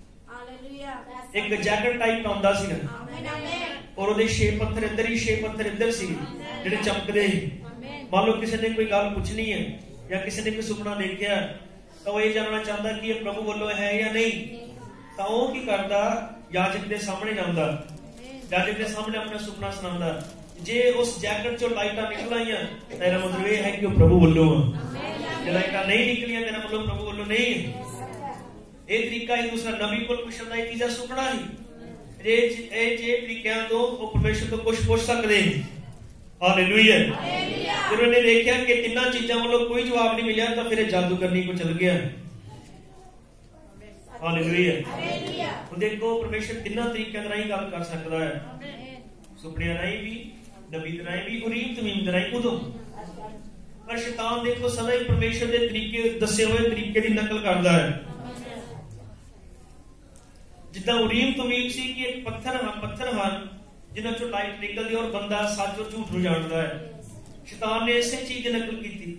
एक जैकेट टाइप आंदा सी और ਉਹਦੇ 6 पत्थर इधर ही 6 पत्थर इधर सी ਜਿਹੜੇ ਚਮਕਦੇ। ਮੰਨ ਲਓ ਕਿਸੇ ਨੇ ਕੋਈ ਗੱਲ ਪੁੱਛਣੀ ਹੈ ਜਾਂ ਕਿਸੇ ਨੇ ਕੋਈ ਸੁਪਨਾ ਦੇਖਿਆ ਤਾਂ ਉਹ ਇਹ ਜਾਣਨਾ ਚਾਹੁੰਦਾ ਕਿ ਇਹ ਪ੍ਰਭੂ ਵੱਲੋਂ ਹੈ ਜਾਂ ਨਹੀਂ, ਤਾਂ ਉਹ ਕੀ ਕਰਦਾ? ਯਾਜਕ ਦੇ ਸਾਹਮਣੇ ਜਾਂਦਾ, ਯਾਜਕ ਦੇ ਸਾਹਮਣੇ ਆਪਣਾ ਸੁਪਨਾ ਸੁਣਾਉਂਦਾ। ਜੇ ਉਸ ਜੈਕਟ ਚੋਂ ਲਾਈਟਾਂ ਨਿਕਲ ਆਈਆਂ ਤਾਂ ਇਹਦਾ ਮਤਲਬ ਇਹ ਹੈ ਕਿ ਉਹ ਪ੍ਰਭੂ ਵੱਲੋਂ ਆ। ਜੇ ਲਾਈਟਾਂ ਨਹੀਂ ਨਿਕਲੀਆਂ ਤਾਂ ਇਹਦਾ ਮਤਲਬ ਪ੍ਰਭੂ ਵੱਲੋਂ ਨਹੀਂ ਹੈ। ਇਹ ਤਰੀਕਾ ਹੀ ਦੂਸਰਾ ਨਬੀ ਕੋਲ ਪੁੱਛਣ ਦਾ ਇੱਕ ਤੀਜਾ ਸੁਪਨਾ ਹੀ। ਇਹ ਤਰੀਕਿਆਂ ਤੋਂ ਉਹ ਪਰਮੇਸ਼ਰ ਤੋਂ ਕੁਝ ਪੁੱਛ ਸਕਦੇ। ਹਾਲੇਲੂਇਆ। ਜਦੋਂ ਇਹਨੇ ਦੇਖਿਆ ਕਿ ਤਿੰਨਾਂ ਚੀਜ਼ਾਂ ਵੱਲੋਂ ਕੋਈ ਜਵਾਬ ਨਹੀਂ ਮਿਲਿਆ ਤਾਂ ਫਿਰ ਇਹ ਜਾਦੂ ਕਰਨੀ ਕੋ ਚਲ ਗਿਆ। ਹਾਲੇਲੂਇਆ। ਹੁਣ ਦੇਖੋ ਪਰਮੇਸ਼ਰ ਤਿੰਨਾਂ ਤਰੀਕਿਆਂ ਦੇ ਰਾਹੀਂ ਗੱਲ ਕਰ ਸਕਦਾ ਹੈ, ਸੁਪਨਿਆਂ ਰਾਹੀਂ ਵੀ, ਨਬੀ ਦੇ ਰਾਹੀਂ ਵੀ, ਉਰੀਮ ਤੁਮੀਮ ਦੇ ਰਾਹੀਂ। ਉਦੋਂ ਪਰ ਸ਼ੈਤਾਨ ਦੇਖੋ ਸਦਾ ਹੀ ਪਰਮੇਸ਼ਰ ਦੇ ਤਰੀਕੇ, ਦੱਸੇ ਹੋਏ ਤਰੀਕੇ ਦੀ ਨਕਲ ਕਰਦਾ ਹੈ। ਜਿੱਦਾਂ ਉਰੀਮ ਤੁਮੀਮ ਸੀ ਕਿ ਇੱਕ ਪੱਥਰ ਹਨ ਜਿਨ੍ਹਾਂ ਚੋਂ ਲਾਈਟ ਨਿਕਲਦੀ ਔਰ ਬੰਦਾ ਸੱਚ ਔਰ ਝੂਠ ਨੂੰ ਜਾਣਦਾ ਹੈ। ਸ਼ੈਤਾਨ ਨੇ ਇਸੇ ਚੀਜ਼ ਦੀ ਨਕਲ ਕੀਤੀ।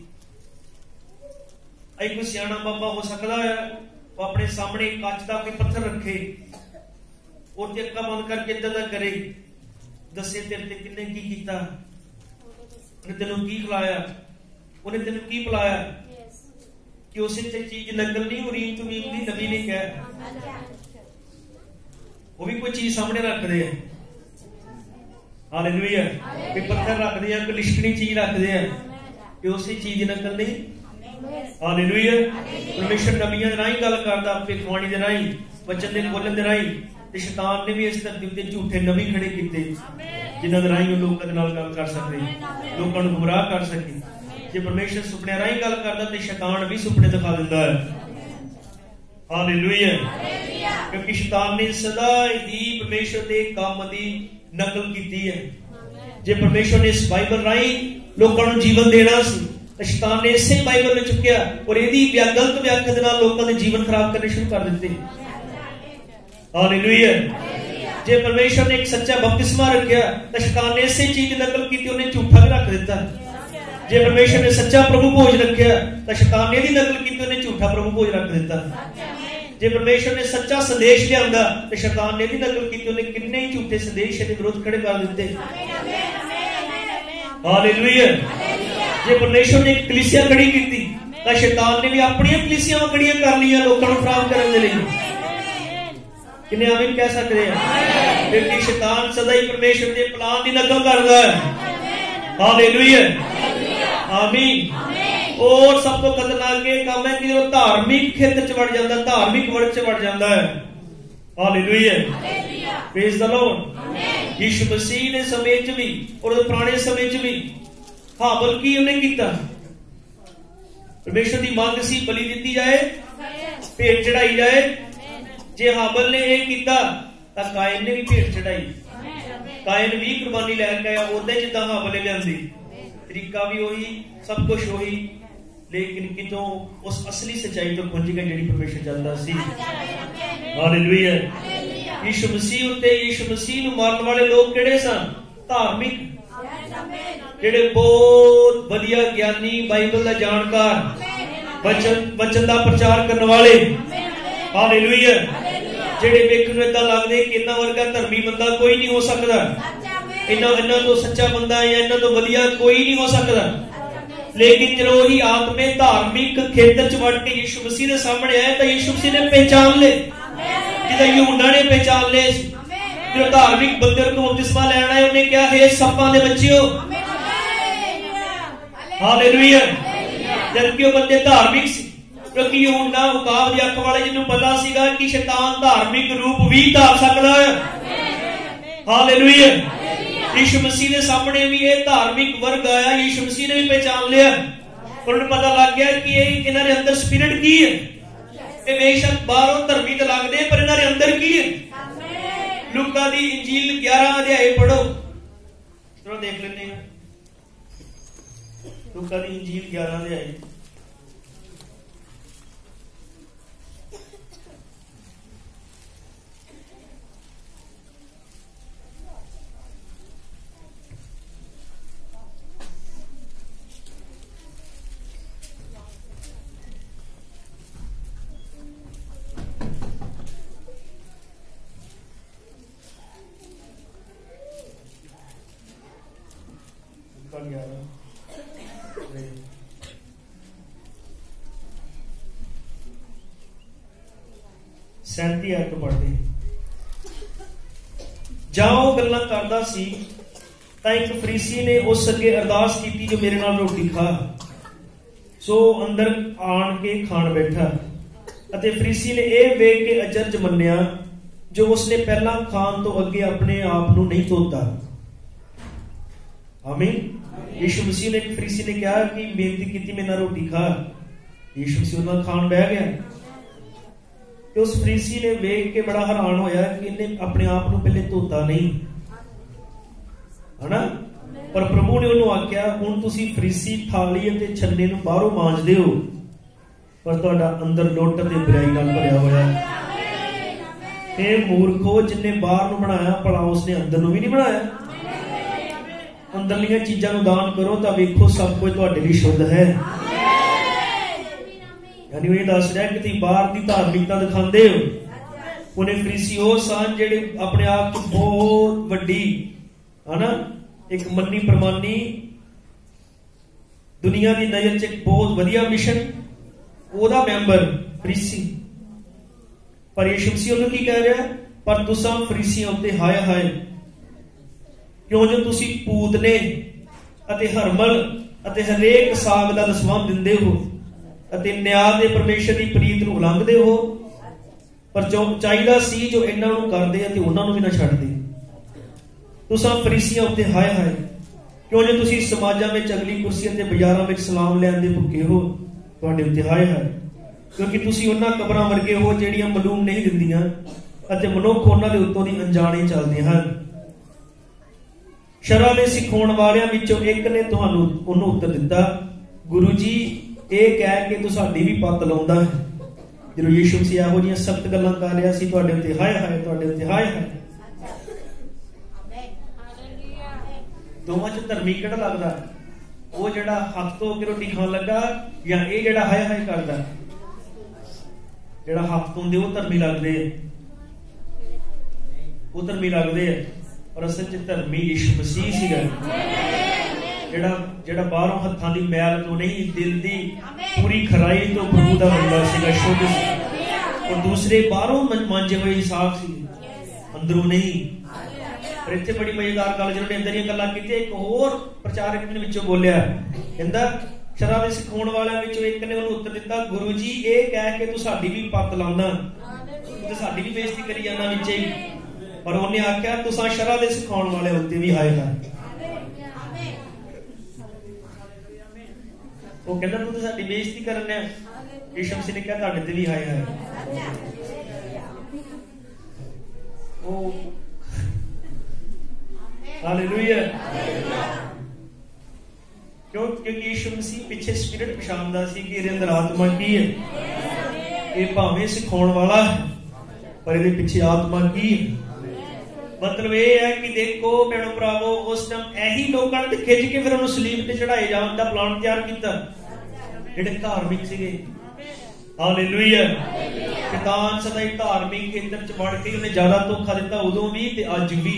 ਅਈ ਕੋਈ ਸਿਆਣਾ ਬਾਬਾ ਹੋ ਸਕਦਾ ਹੈ, ਉਹ ਆਪਣੇ ਸਾਹਮਣੇ ਕੱਚ ਦਾ ਕੋਈ ਪੱਥਰ ਰੱਖੇ, ਉਹਦੇ ਅੱਖਾਂ ਬੰਦ ਕਰਕੇ ਇਦਾਂ ਦਾ ਕਰੇ, ਦੱਸੇ ਤੇਰੇ ਤੇ ਕਿੰਨੇ ਕੀ ਕੀਤਾ, ਉਹਨੇ ਤੈਨੂੰ ਕੀ ਖਿਲਾਇਆ, ਉਹਨੇ ਤੈਨੂੰ ਕੀ ਪਿਲਾਇਆ, ਕਿ ਉਸੇ ਤੇ ਚੀਜ਼ ਨਕਲ ਨਹੀਂ ਉਰੀਮ ਤੁਮੀਮ ਦੀ ਨਬੀ ਨੇ ਕਿਹਾ। ਉਹ ਵੀ ਕੋਈ ਚੀਜ਼ ਸਾਹਮਣੇ ਰੱਖਦੇ ਆ। ਹਾਲੇਲੂਇਆ। ਕਿ ਪੱਥਰ ਰੱਖਦੇ ਆ, ਕੋਈ ਲਿਸ਼ਕਣੀ ਚੀਜ਼ ਰੱਖਦੇ ਆ, ਕਿ ਉਸੇ ਚੀਜ਼ ਦੀ ਨਕਲ ਨਹੀਂ। ਹਾਲੇਲੂਇਆ। ਪਰਮੇਸ਼ਰ ਨਬੀਆਂ ਦੇ ਰਾਹੀਂ ਗੱਲ ਕਰਦਾ, ਭਵਿੱਖਬਾਣੀ ਦੇ ਰਾਹੀਂ, ਵਚਨ ਦੇ ਬੋਲਣ ਦੇ ਰਾਹੀਂ। ਤੇ ਸ਼ੈਤਾਨ ਨੇ ਵੀ ਇਸ ਧਰਤੀ ਉੱਤੇ ਝੂਠੇ ਨਬੀ ਖੜੇ ਕੀਤੇ ਜਿਨ੍ਹਾਂ ਦੇ ਰਾਹੀਂ ਉਹ ਲੋਕਾਂ ਦੇ ਨਾਲ ਗੱਲ ਕਰ ਸਕਦੇ, ਲੋਕਾਂ ਨੂੰ ਗੁੰਮਰਾਹ ਕਰ ਸਕੇ। ਜੇ ਪਰਮੇਸ਼ਰ ਸੁਪਨਿਆਂ ਰਾਹੀਂ ਗੱਲ ਕਰਦਾ ਤੇ ਸ਼ੈਤਾਨ ਵੀ ਸੁਪਨੇ ਦਿਖਾ ਦਿੰਦਾ ਹੈ। ਹਾਲੇਲੂਇਆ। ਕਿਉਂਕਿ ਸ਼ੈਤਾਨ ਨੇ ਸਦਾ ਹੀ ਪਰਮੇਸ਼ਰ ਦੇ ਕੰਮ ਦੀ ਨਕਲ ਕੀਤੀ ਹੈ। ਜੇ ਪਰਮੇਸ਼ਰ ਨੇ ਇਸ ਬਾਈਬਲ ਰਾਹੀਂ ਲੋਕਾਂ ਨੂੰ ਜੀਵਨ ਦੇਣਾ ਸੀ ਤਾਂ ਸ਼ੈਤਾਨ ਨੇ ਇਸੇ ਬਾਈਬਲ ਨੂੰ ਚੁੱਕਿਆ ਔਰ ਇਹਦੀ ਗਲਤ ਵਿਆਖਿਆ ਦੇ ਨਾਲ ਲੋਕਾਂ ਦੇ ਜੀਵਨ ਖਰਾਬ ਕਰਨੇ ਸ਼ੁਰੂ ਕਰ ਦਿੱਤੇ। ਹਾਲੇਲੂਇਆ। ਜੇ ਪਰਮੇਸ਼ਰ ਨੇ ਇੱਕ ਸੱਚਾ ਬਪਤਿਸਮਾ ਰੱਖਿਆ ਤਾਂ ਸ਼ੈਤਾਨ ਨੇ ਇਸੇ ਚੀਜ਼ ਦੀ ਨਕਲ ਕੀਤੀ, ਉਹਨੇ ਝੂਠਾ ਵੀ ਰੱਖ ਦਿੱਤਾ। ਜੇ ਪਰਮੇਸ਼ਰ ਨੇ ਸੱਚਾ ਪ੍ਰਭੂ ਭੋਜ ਰੱਖਿਆ ਤਾਂ ਸ਼ੈਤਾਨ ਨੇ ਇਹਦੀ ਨਕਲ ਕੀਤੀ, ਉਹਨੇ ਝੂਠਾ ਪ੍ਰਭੂ ਭੋਜ ਰੱਖ ਦਿੱਤਾ। ਜੇ ਪਰਮੇਸ਼ਰ ਨੇ ਸੱਚਾ ਸੰਦੇਸ਼ ਲਿਆਂਦਾ ਤੇ ਸ਼ੈਤਾਨ ਨੇ ਇਹਦੀ ਨਕਲ ਕੀਤੀ, ਉਹਨੇ ਕਿੰਨੇ ਹੀ ਝੂਠੇ ਸੰਦੇਸ਼ ਦੇ ਵਿਰੁੱਧ ਖੜੇ ਕਰ ਦਿੱਤੇ। ਹਾਲੇਲੂਇਆ। ਜੇ ਪਰਮੇਸ਼ਰ ਨੇ ਇੱਕ ਕਲੀਸਿਆ ਖੜੀ ਕੀਤੀ ਤਾਂ ਸ਼ੈਤਾਨ ਨੇ ਵੀ ਆਪਣੀਆਂ ਕਲੀਸਿਆਵਾਂ ਖੜੀਆਂ ਕਰ ਲਈਆਂ ਲੋਕਾਂ ਨੂੰ ਖਰਾਬ ਕਰਨ ਦੇ ਲਈ। ਕਿੰਨੇ ਆਮੀਨ ਕਹਿ ਸਕਦੇ ਆ? ਕਿਉਂਕਿ ਸ਼ੈਤਾਨ ਸਦਾ ਹੀ ਪਰਮੇਸ਼ਰ ਦੇ ਪਲਾਨ ਦੀ ਨਕਲ ਕਰਦਾ ਹੈ। ਹਾਲੇਲੂਇਆ। ਆਮੀਨ। और सब तो खतरनाक ये काम है कि जो धार्मिक खेत्र च वड़ जाता, धार्मिक वर्ग च वड़ जाता है। Hallelujah. Praise the Lord. Yeshu Masih ने समय च भी और पुराने समय च भी हाबल की उन्हें किया, परमेश्वर की मांग सी बलि दी जाए, भेंट चढ़ाई जाए। जे हाबल ने यह किया तो कायन ने भी भेंट चढ़ाई। कायन भी कुर्बानी लैके आया उदा जिदा हाबल ने लियांदी, तरीका भी वही, सब कुछ वही, लेकिन कितों उस असली सच्चाई तो पहुंच गए जिहड़ी परमेश्वर चाहता सी। हालेलुया। यीशु मसीह उत्ते, यीशु मसीह नूं मारन वाले लोग किहड़े सन? धार्मिक, जिहड़े बहुत वधिया ज्ञानी, बाइबल दा जानकार, वचन दा प्रचार करने वाले। हालेलुया। जिहड़े वेखण नूं इदां लगदे कि इन्हां वर्गा धर्मी बंदा कोई नहीं हो सकदा, इन्हां तो सच्चा बंदा या इन्हां तो वधिया कोई नहीं हो सकदा। लेकिन जब वही आत्मे धार्मिक खेतर च वड़ के यीशु मसीह के सामने आए तो यीशु मसीह ने पहचान ले, जिदा यूहन्ना ने पहचान ले, जो धार्मिक बंदे को बपतिस्मा लेना है उन्हें क्या है सप्पां दे बच्चियों हालेलुया जबकि वो बंदे धार्मिक सी क्योंकि यूहन्ना उकाब दी अख वाले जिन्हों पता सीगा कि शैतान धार्मिक रूप भी धार सकता है हालेलुया यीशु मसीह के सामने भी ये धार्मिक वर्ग आया यीशु मसीह ने भी पहचान लिया उन्हें पता लग गया कि ये इन्हां दे अंदर स्पिरिट की है ये बेशक बाहरों धर्मी तो लगते हैं पर इन्हां दे अंदर की है लूका दी इंजील 11 अध्याय पढ़ो चलो देख लेते हैं लूका दी इंजील 11 अध्याय सैंती आयत पढ़ते जाओ गल्लां करदा सी तां एक फरीसी ने उस अगे अरदास की जो मेरे नाल रोटी खा सो अंदर आण के खाण बैठा अते फरीसी ने यह वेख के अचरज मन्निया जो उसने पहला खान तो अगे अपने आप नूं नहीं धोता आमीन यीशु मसीह ने फरीसी ने कहा कि बेनती की मेरे नाल रोटी खा यीशु मसीह उन्हां खान बह गया तो उस फरीसी ने वेख के बड़ा हैरान होया कि इन्हें अपने आप को पहले धोता नहीं है ना पर प्रभु ने उन्होंने आख्या हुण तुसी फरीसी थाली अते छन्ने नूं बाहरों मांजदे हो पर तुहाडा अंदर लुट ते बुराई नाल भरिया होया हे मूर्खो जिन्ने बाहर नूं बनाया भला उसने अंदर नूं भी नहीं बनाया अंदरलियां चीजां नूं दान करो तां वेखो सब कुछ तुहाडे लई शुद्ध है यानी वो दस रहा कि तुम बाहर की धार्मिकता दिखाते हो उन्हें फरीसी वो सन जेडे अपने आप च बहुत वड्डी है ना एक मन्नी प्रमानी दुनिया की नजर च एक बहुत वधिया मिशन ओदा मैंबर फरीसी पर यीशु मसीह उन्हें की कह रहा है पर तुसां फरीसियां उत्ते हाय हाय क्यों जो तुसी पूतने अते हरमल अते हरेक साग दा दसवां दिंदे हो अते न्याय दे परमेश्वर की प्रीत नूं उलंघदे हो पर जो चाहिदा सी जो इन्हां नूं करदे अते उन्हां नूं भी ना छड्डदे तुसां फरीसियां उत्ते हाय हाय क्यों जो तुसी समाजां विच अगली कुर्सी अते बाजारां विच सलाम लैण दे भुक्खे हो तुहाडे उत्ते हाय हाय क्योंकि तुसी उन्हां कबरां वर्गे हो जिहड़ियां मलूम नहीं दिंदियां अते मनुख उन्हां दे उत्तों दी अनजाणे चलदे हन शरा दे सिखाउण वालियां विचों एक ने तुहानूं उन्होंने उत्तर दिता गुरु जी ये कह के तो साडी भी पत लाउंदा है जो यीशु मसीह इहो जिहियां सख्त गल्लां कर रहा सी तुहाडे उत्ते हाय हाय तुहाडे उत्ते हाय हाय दोवां च धर्मी किहड़ा लगदा वो जिहड़ा हक धो के रोटी खाण लगा या ये जिहड़ा हाय हाय करदा जिहड़ा हक धोंदे वो धर्मी लगदे वो धर्मी लगदे पर असल च धर्मी यीशु मसीह सीगा जेड़ा बाहरों हत्थां दी मैल तो नहीं दिल दी पूरी खराई तो प्रभु दा बंदा सीगा शुद्ध सी और दूसरे बाहरों मांजे हुए हिसाब सी अंदरों नहीं पर इत्थे बड़ी मजेदार गल जिन्होंने अंदर दी गल्लां कीती एक होर प्रचारक ने विचों बोलिया कहंदा शराब दे सिखाउण वालियां विचों एक ने उन्हें उत्तर दिता गुरु जी ये कह के तू साडी भी पत लाउंदा ते साडी भी बेइज्जती करी जांदा विचे पर उन्हें आख्या तुसां शराब दे सिखाउण वाले उत्ते भी हाय हाय वो कहता तू तो साडी बेइज्जती करने यीशु मसीह ने कहा तुहाडे ते भी हाय हाय ओ हालेलुया क्योंकि यीशु मसीह पीछे स्पिरिट पछाणदा सी कि इहदे अंदर आत्मा की है ये भावें सिखाउण वाला है पर इहदे पीछे आत्मा की है मतलब ये है कि देखो भैणो भरावो उस टाइम यही लोगों ने खिंच के फिर उन्होंने सलीब ते चढ़ाए जाने का प्लान तैयार किया जिहड़े धार्मिक सीगे हालेलुया शैतान सदा ही धार्मिक खेतर च वड़ के उन्हें ज्यादा धोखा दिता उदों भी ते अज भी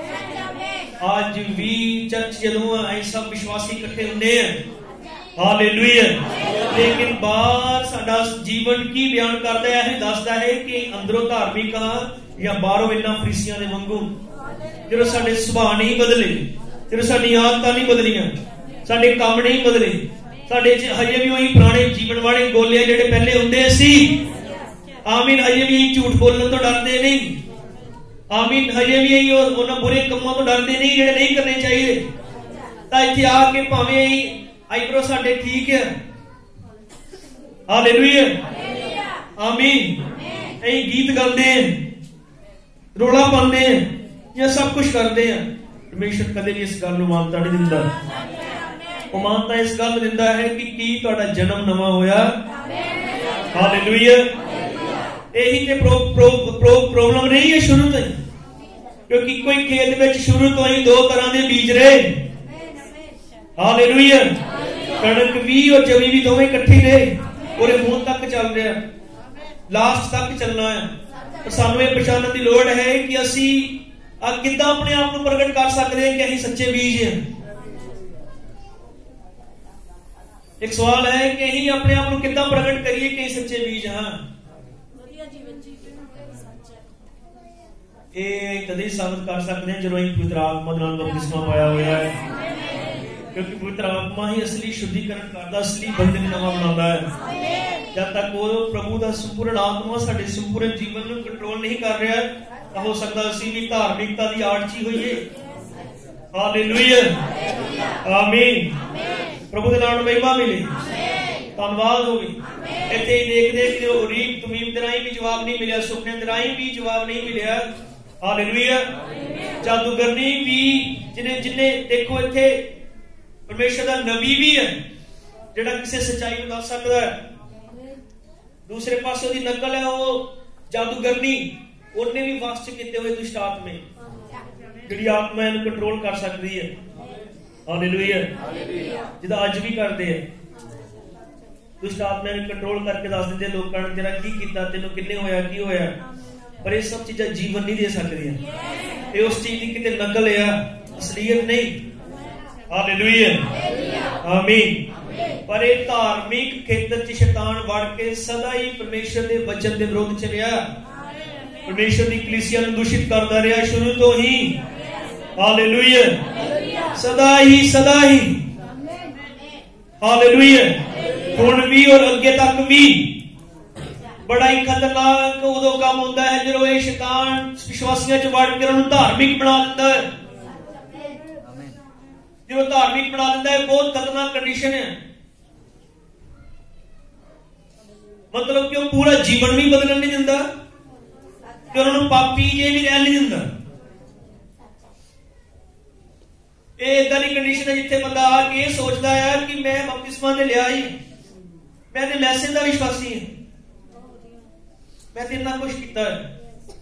चर्च जदों ऐ सब विश्वासी इकट्ठे हुंदे हैं हालेलुया लेकिन बाहर साडा जीवन की बयान करदा है दसदा है कि अंदरों धार्मिक हां ਜਾਂ ਬਾਹਰੋਂ ਇਹਨਾਂ ਫਰੀਸੀਆਂ ਦੇ ਵਾਂਗੂ ਜਦੋਂ ਸਾਡੇ ਸੁਭਾਅ ਨਹੀਂ ਬਦਲੇ, ਜਦੋਂ ਸਾਡੀਆਂ ਆਦਤਾਂ ਨਹੀਂ ਬਦਲੀਆਂ, ਸਾਡੇ ਕੰਮ ਨਹੀਂ ਬਦਲੇ, ਸਾਡੇ ਚ ਹਜੇ ਵੀ ਉਹੀ ਪੁਰਾਣੇ ਜੀਵਨ ਵਾਲੇ ਗੋਲੇ ਜਿਹੜੇ ਪਹਿਲੇ ਹੁੰਦੇ ਸੀ। ਆਮੀਨ। ਹਜੇ ਵੀ ਝੂਠ ਬੋਲਣ ਤੋਂ ਡਰਦੇ ਨਹੀਂ। ਆਮੀਨ। ਹਜੇ ਵੀ ਇਹੀ ਉਹਨਾਂ ਬੁਰੇ ਕੰਮਾਂ ਤੋਂ ਡਰਦੇ ਨਹੀਂ ਜਿਹੜੇ ਨਹੀਂ ਕਰਨੇ ਚਾਹੀਦੇ। ਤਾਂ ਇੱਥੇ ਆ ਕੇ ਭਾਵੇਂ ਆਈਬਰੋ ਸਾਡੇ ਠੀਕ ਹੈ, ਹਾਲੇਲੂਇਆ, ਆਮੀਨ, ਅਸੀਂ ਗੀਤ ਗਾਉਂਦੇ ਆ, ਰੋਲਾ ਪਾਉਂਦੇ ਆ, ਜਾਂ ਸਭ ਕੁਝ ਕਰਦੇ ਆ, ਪਰਮੇਸ਼ਰ ਕਦੇ ਵੀ ਇਸ ਗੱਲ ਨੂੰ ਮਾਨਤਾ ਨਹੀਂ ਦਿੰਦਾ। ਉਹ ਮਾਨਤਾ ਇਸ ਗੱਲ ਨੂੰ ਦਿੰਦਾ ਹੈ ਕਿ ਕੀ ਤੁਹਾਡਾ ਜਨਮ ਨਵਾਂ ਹੋਇਆ। ਹਾਲੇਲੂਇਆ। ਇਹੀ ਤੇ ਪ੍ਰੋਬਲਮ ਰਹੀ ਹੈ ਸ਼ੁਰੂ ਤੋਂ, ਕਿਉਂਕਿ ਕੋਈ ਖੇਤ ਵਿੱਚ ਸ਼ੁਰੂ ਤੋਂ ਹੀ ਦੋ ਤਰ੍ਹਾਂ ਦੇ ਬੀਜ ਰਹੇ। ਹਾਲੇਲੂਇਆ। ਕਣਕ ਵੀ ਔਰ ਜਵੀ ਵੀ ਦੋਵੇਂ ਇਕੱਠੇ ਰਹੇ, ਔਰ ਇਹ ਹੁਣ ਤੱਕ ਚੱਲ ਰਿਹਾ, ਲਾਸਟ ਤੱਕ ਚੱਲਣਾ ਹੈ। ਪਰ ਸਾਨੂੰ ਇਹ ਪਛਾਣਨ ਦੀ ਲੋੜ ਹੈ ਕਿ ਅਸੀਂ ਕਿੱਦਾਂ ਆਪਣੇ ਆਪ ਨੂੰ ਪ੍ਰਗਟ ਕਰ ਸਕਦੇ ਹਾਂ ਕਿ ਅਸੀਂ ਸੱਚੇ ਬੀਜ ਹਾਂ। ਇੱਕ ਸਵਾਲ ਹੈ ਕਿ ਅਸੀਂ ਆਪਣੇ ਆਪ ਨੂੰ ਕਿੱਦਾਂ ਪ੍ਰਗਟ ਕਰੀਏ ਕਿ ਅਸੀਂ ਸੱਚੇ ਬੀਜ ਹਾਂ। ਇਹ ਤਦੇ ਸਾਬਤ ਕਰ ਸਕਦੇ ਹਾਂ ਜਦੋਂ ਅਸੀਂ ਪਵਿੱਤਰ ਆਤਮਾ ਨਾਲ ਬਪਤਿਸਮਾ ਪਾਇਆ ਹੋਇਆ ਹੈ, ਕਿਉਂਕਿ ਪਵਿੱਤਰ ਆਤਮਾ ਹੀ ਅਸਲੀ ਸ਼ੁੱਧੀਕਰਨ ਕਰਦਾ, ਅਸਲੀ ਬੰਦੇ ਨੂੰ ਨਵਾਂ ਬਣਾਉਂਦਾ ਹੈ। ਜਦ ਤੱਕ ਉਹ ਪ੍ਰਭੂ ਦਾ ਸੰਪੂਰਨ ਆਤਮਾ ਸਾਡੇ ਸੰਪੂਰਨ ਜੀਵਨ ਨੂੰ ਕੰਟਰੋਲ ਨਹੀਂ ਕਰ ਰਿਹਾ, ਤਾਂ ਹੋ ਸਕਦਾ ਅਸੀਂ ਵੀ ਧਾਰਮਿਕਤਾ ਦੀ ਆੜ 'ਚ ਹੀ ਹੋਈਏ। ਹਾਲੇਲੂਇਆ, ਆਮੀਨ। ਪ੍ਰਭੂ ਦੇ ਨਾਮ ਨੂੰ ਮਹਿਮਾ ਮਿਲੇ, ਧੰਨਵਾਦ ਹੋਵੇ। ਇੱਥੇ ਹੀ ਦੇਖਦੇ ਕਿ ਰੀਤ ਤਮੀਮ ਦੇ ਰਾਹੀਂ ਵੀ ਜਵਾਬ ਨਹੀਂ ਮਿਲਿਆ, ਸੁਪਨੇ ਦੇ ਰਾਹੀਂ ਵੀ ਜਵਾਬ ਨਹੀਂ ਮਿਲਿਆ। ਹਾਲੇਲੂਇਆ। ਜਾਦੂਗਰਨੀ ਵੀ ਜਿਨੇ ਦੇਖੋ ਇੱਥੇ ਪਰਮੇਸ਼ਰ ਦਾ ਨਬੀ ਵੀ ਹੈ ਜਿਹੜਾ ਕਿਸੇ ਸੱਚਾਈ ਨੂੰ ਦੱਸ ਸਕਦਾ ਹੈ। ਦੂਸਰੇ ਪਾਸੇ ਉਹਦੀ ਨਕਲ ਹੈ ਉਹ ਜਾਦੂਗਰਨੀ, ਉਹਨੇ ਵੀ ਵਸ 'ਚ ਕੀਤੇ ਹੋਏ ਦੁਸ਼ਟ ਆਤਮੇ, ਜਿਹੜੀ ਆਤਮਾ ਨੂੰ ਕੰਟਰੋਲ ਕਰ ਸਕਦੀ ਹੈ। ਹਾਲੇਲੂਇਆ। ਜਿਹਦਾ ਅੱਜ ਵੀ ਕਰਦੇ ਆ, ਦੁਸ਼ਟ ਆਤਮਾ ਨੂੰ ਕੰਟਰੋਲ ਕਰਕੇ ਦੱਸ ਦਿੰਦੇ ਲੋਕਾਂ ਨੂੰ ਤੇਰਾ ਕੀ ਕੀਤਾ, ਤੈਨੂੰ ਕਿੰਨੇ ਹੋਇਆ, ਕੀ ਹੋਇਆ। ਪਰ ਇਹ ਸਭ ਚੀਜ਼ਾਂ ਜੀਵਨ ਨਹੀਂ ਦੇ ਸਕਦੀਆਂ। ਇਹ ਉਸ ਚੀਜ਼ ਦੀ ਕਿਤੇ ਨਕਲ ਆ, ਅਸਲੀਅਤ ਨਹੀਂ। ਹਾਲੇਲੂਇਆ, ਆਮੀਨ। ਪਰ ਇਹ ਧਾਰਮਿਕ ਖੇਤਰ 'ਚ ਸ਼ੈਤਾਨ ਵੜ ਕੇ ਸਦਾ ਹੀ ਪਰਮੇਸ਼ਰ ਦੇ ਵਚਨ ਦੇ ਵਿਰੁੱਧ ਚ ਰਿਹਾ, ਪਰਮੇਸ਼ਰ ਦੀ ਕਲੀਸਿਆ ਨੂੰ ਦੂਸ਼ਿਤ ਕਰਦਾ ਰਿਹਾ ਸ਼ੁਰੂ ਤੋਂ ਹੀ। ਹਾਲੇਲੂਇਆ। ਸਦਾ ਹੀ ਹਾਲੇਲੂਇਆ। ਹੁਣ ਵੀ ਔਰ ਅੱਗੇ ਤੱਕ ਵੀ। ਬੜਾ ਹੀ ਖਤਰਨਾਕ ਉਦੋਂ ਕੰਮ ਹੁੰਦਾ ਹੈ ਜਦੋਂ ਇਹ ਸ਼ੈਤਾਨ ਵਿਸ਼ਵਾਸੀਆਂ 'ਚ ਵੜ ਕੇ ਉਹਨਾਂ ਨੂੰ ਧਾਰਮਿਕ ਬਣਾ ਦਿੰਦਾ ਹੈ। ਜਦੋਂ ਧਾਰਮਿਕ ਬਣਾ ਦਿੰਦਾ ਹੈ, ਬਹੁਤ ਖਤਰਨਾਕ ਕੰਡੀਸ਼ਨ ਹੈ। ਮਤਲਬ ਕਿ ਉਹ ਪੂਰਾ ਜੀਵਨ ਵੀ ਬਦਲਣ ਨਹੀਂ ਦਿੰਦਾ ਤੇ ਉਹਨਾਂ ਨੂੰ ਪਾਪੀ ਜੇ ਵੀ ਰਹਿਣ ਨਹੀਂ ਦਿੰਦਾ। ਇਹ ਇਦਾਂ ਦੀ ਕੰਡੀਸ਼ਨ ਹੈ ਜਿੱਥੇ ਬੰਦਾ ਆ ਕੇ ਸੋਚਦਾ ਹੈ ਕਿ ਮੈਂ ਬਪਤਿਸਮਾ ਤੇ ਲਿਆ ਹੀ, ਮੈਂ ਤੇ ਮੈਸੇਜ ਦਾ ਵਿਸ਼ਵਾਸੀ ਹਾਂ, ਮੈਂ ਤੇ ਇੰਨਾ ਕੁਛ ਕੀਤਾ ਹੈ।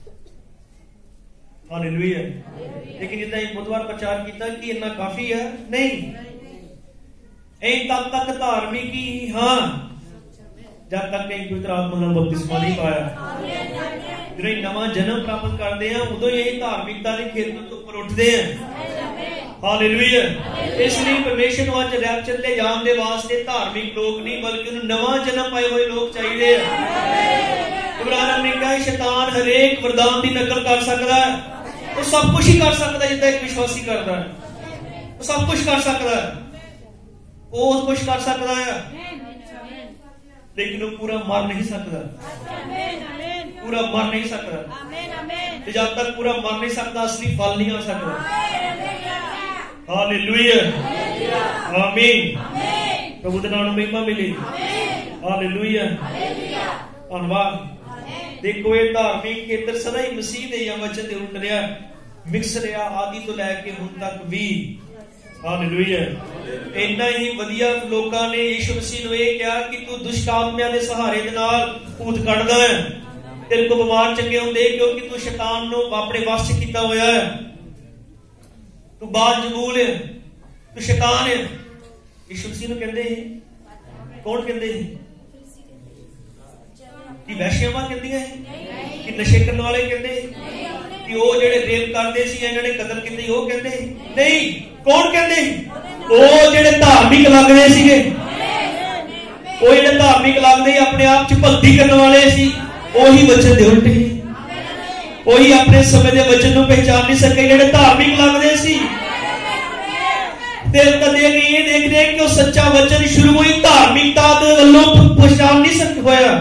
ਹਾਲੇਲੂਇਆ। ਲੇਕਿਨ ਜਿੱਦਾਂ ਇੱਕ ਬੁੱਧਵਾਰ ਪ੍ਰਚਾਰ ਕੀਤਾ ਕਿ ਇੰਨਾ ਕਾਫੀ ਹੈ, ਨਹੀਂ। ਇਹ ਤਦ ਤੱਕ ਧਾਰਮਿਕ ਹੀ ਹਾਂ ਜਦ ਤੱਕ ਇਹ ਪਵਿੱਤਰ ਆਤਮਾ ਨਾਲ ਬਪਤਿਸਮਾ ਨਹੀਂ ਪਾਇਆ। ਜਦੋਂ ਨਵਾਂ ਜਨਮ ਪ੍ਰਾਪਤ ਕਰਦੇ ਆ ਉਦੋਂ ਹੀ ਇਹ ਧਾਰਮਿਕਤਾ ਦੇ ਖੇਤਰ ਤੋਂ ਉੱਪਰ ਉੱਠਦੇ ਆ। ਹਾਲੇਲੂਇਆ। ਇਸ ਲਈ ਪਰਮੇਸ਼ਰ ਨੂੰ ਅੱਜ ਰੈਪਚਰ ਤੇ ਜਾਣ ਦੇ ਵਾਸਤੇ ਧਾਰਮਿਕ ਲੋਕ ਨਹੀਂ ਬਲਕਿ ਉਹਨੂੰ ਨਵਾਂ ਜਨਮ ਪਾਏ ਹੋਏ ਲੋਕ ਚਾਹੀਦੇ ਆ। ਇਬਰਾਨ ਨੇ ਕਿਹਾ ਸ਼ੈਤਾਨ ਹਰੇਕ ਵਰਦਾਨ ਦੀ ਨਕਲ ਕਰ ਸਕਦਾ ਹੈ, ਉਹ ਸਭ ਕੁਝ ਹੀ ਕਰ ਸਕਦਾ ਜਿੱਦਾਂ ਇੱਕ ਵਿਸ਼ਵਾਸੀ ਕਰਦਾ ਹੈ। ਉਹ ਸਭ ਕੁਝ ਕਰ ਸਕਦਾ ਹੈ, ਉਹ ਕੁਝ ਕਰ ਸਕਦਾ ਹੈ, ਲੇਕਿਨ ਉਹ ਪੂਰਾ ਮਰ ਨਹੀਂ ਸਕਦਾ। ਪੂਰਾ ਮਰ ਨਹੀਂ ਸਕਦਾ। ਤੇ ਜਦ ਤੱਕ ਪੂਰਾ ਮਰ ਨਹੀਂ ਸਕਦਾ ਅਸਲੀ ਫਲ ਨਹੀਂ ਆ ਸਕਦਾ। ਹਾਲੇਲੂਇਆ, ਆਮੀਨ। ਪ੍ਰਭੂ ਦੇ ਨਾਮ ਨੂੰ ਮਹਿਮਾ ਮਿਲੇ। ਹਾਲੇਲੂਇਆ, ਧੰਨਵਾਦ। ਦੇਖੋ ਇਹ ਧਾਰਮਿਕ ਖੇਤਰ ਸਦਾ ਹੀ ਮਸੀਹ ਦੇ ਜਾਂ ਵਚਨ ਦੇ ਉਲਟ ਰਿਹਾ, ਮਿਕਸ ਰਿਹਾ, ਆਦਿ ਤੋਂ ਲੈ ਕੇ ਹੁਣ ਤੱਕ ਵੀ। ਹਾਲੇਲੂਇਆ। ਇੰਨਾ ਹੀ ਵਧੀਆ ਲੋਕਾਂ ਨੇ ਯਿਸੂ ਮਸੀਹ ਨੂੰ ਇਹ ਕਿਹਾ ਕਿ ਤੂੰ ਦੁਸ਼ਟ ਆਤਮਿਆਂ ਦੇ ਸਹਾਰੇ ਦੇ ਨਾਲ ਭੂਤ ਕੱਢਦਾ ਹੈ, ਤੇਰੇ ਕੋਲ ਬਿਮਾਰ ਚੰਗੇ ਹੁੰਦੇ ਕਿਉਂਕਿ ਤੂੰ ਸ਼ੈਤਾਨ ਨੂੰ ਆਪਣੇ ਵੱਸ 'ਚ ਕੀਤਾ ਹੋਇਆ ਹੈ। ਤੂੰ ਬਾਜਬੂਲ ਹੈ, ਤੂੰ ਸ਼ੈਤਾਨ ਹੈ। ਯਿਸੂ ਮਸੀਹ ਨੂੰ ਕਹਿੰਦੇ ਸੀ, ਕੌਣ ਕਹਿੰਦੇ ਸੀ? ਕਿ ਵੈਸ਼ਿਆਵਾਂ ਕਹਿੰਦੀਆਂ ਸੀ, ਕਿ ਨਸ਼ੇ ਕਰਨ ਵਾਲੇ ਕਹਿੰਦੇ, ਕਿ ਉਹ ਜਿਹੜੇ ਰੇਪ ਕਰਦੇ ਸੀ, ਇਹਨਾਂ ਨੇ ਕਤਲ ਕੀਤੇ, ਉਹ ਕਹਿੰਦੇ ਨਹੀਂ। ਕੌਣ ਕਹਿੰਦੇ? ਉਹ ਜਿਹੜੇ ਧਾਰਮਿਕ ਲੱਗਦੇ ਸੀਗੇ, ਉਹ ਜਿਹੜੇ ਧਾਰਮਿਕ ਲੱਗਦੇ ਆਪਣੇ ਆਪ 'ਚ ਭਗਤੀ ਕਰਨ ਵਾਲੇ ਸੀ, ਉਹੀ ਵਚਨ ਦੇ ਉਲਟ ਹੀ। ਉਹੀ ਆਪਣੇ ਸਮੇਂ ਦੇ ਵਚਨ ਨੂੰ ਪਹਿਚਾਨ ਨਹੀਂ ਸਕੇ ਜਿਹੜੇ ਧਾਰਮਿਕ ਲੱਗਦੇ ਸੀ। ਤੇ ਕਦੇ ਵੀ ਇਹ ਦੇਖਦੇ ਕਿ ਉਹ ਸੱਚਾ ਵਚਨ ਸ਼ੁਰੂ ਹੀ ਧਾਰਮਿਕਤਾ ਦੇ ਵੱਲੋਂ ਪਛਾਣ ਨਹੀਂ ਹੋਇਆ।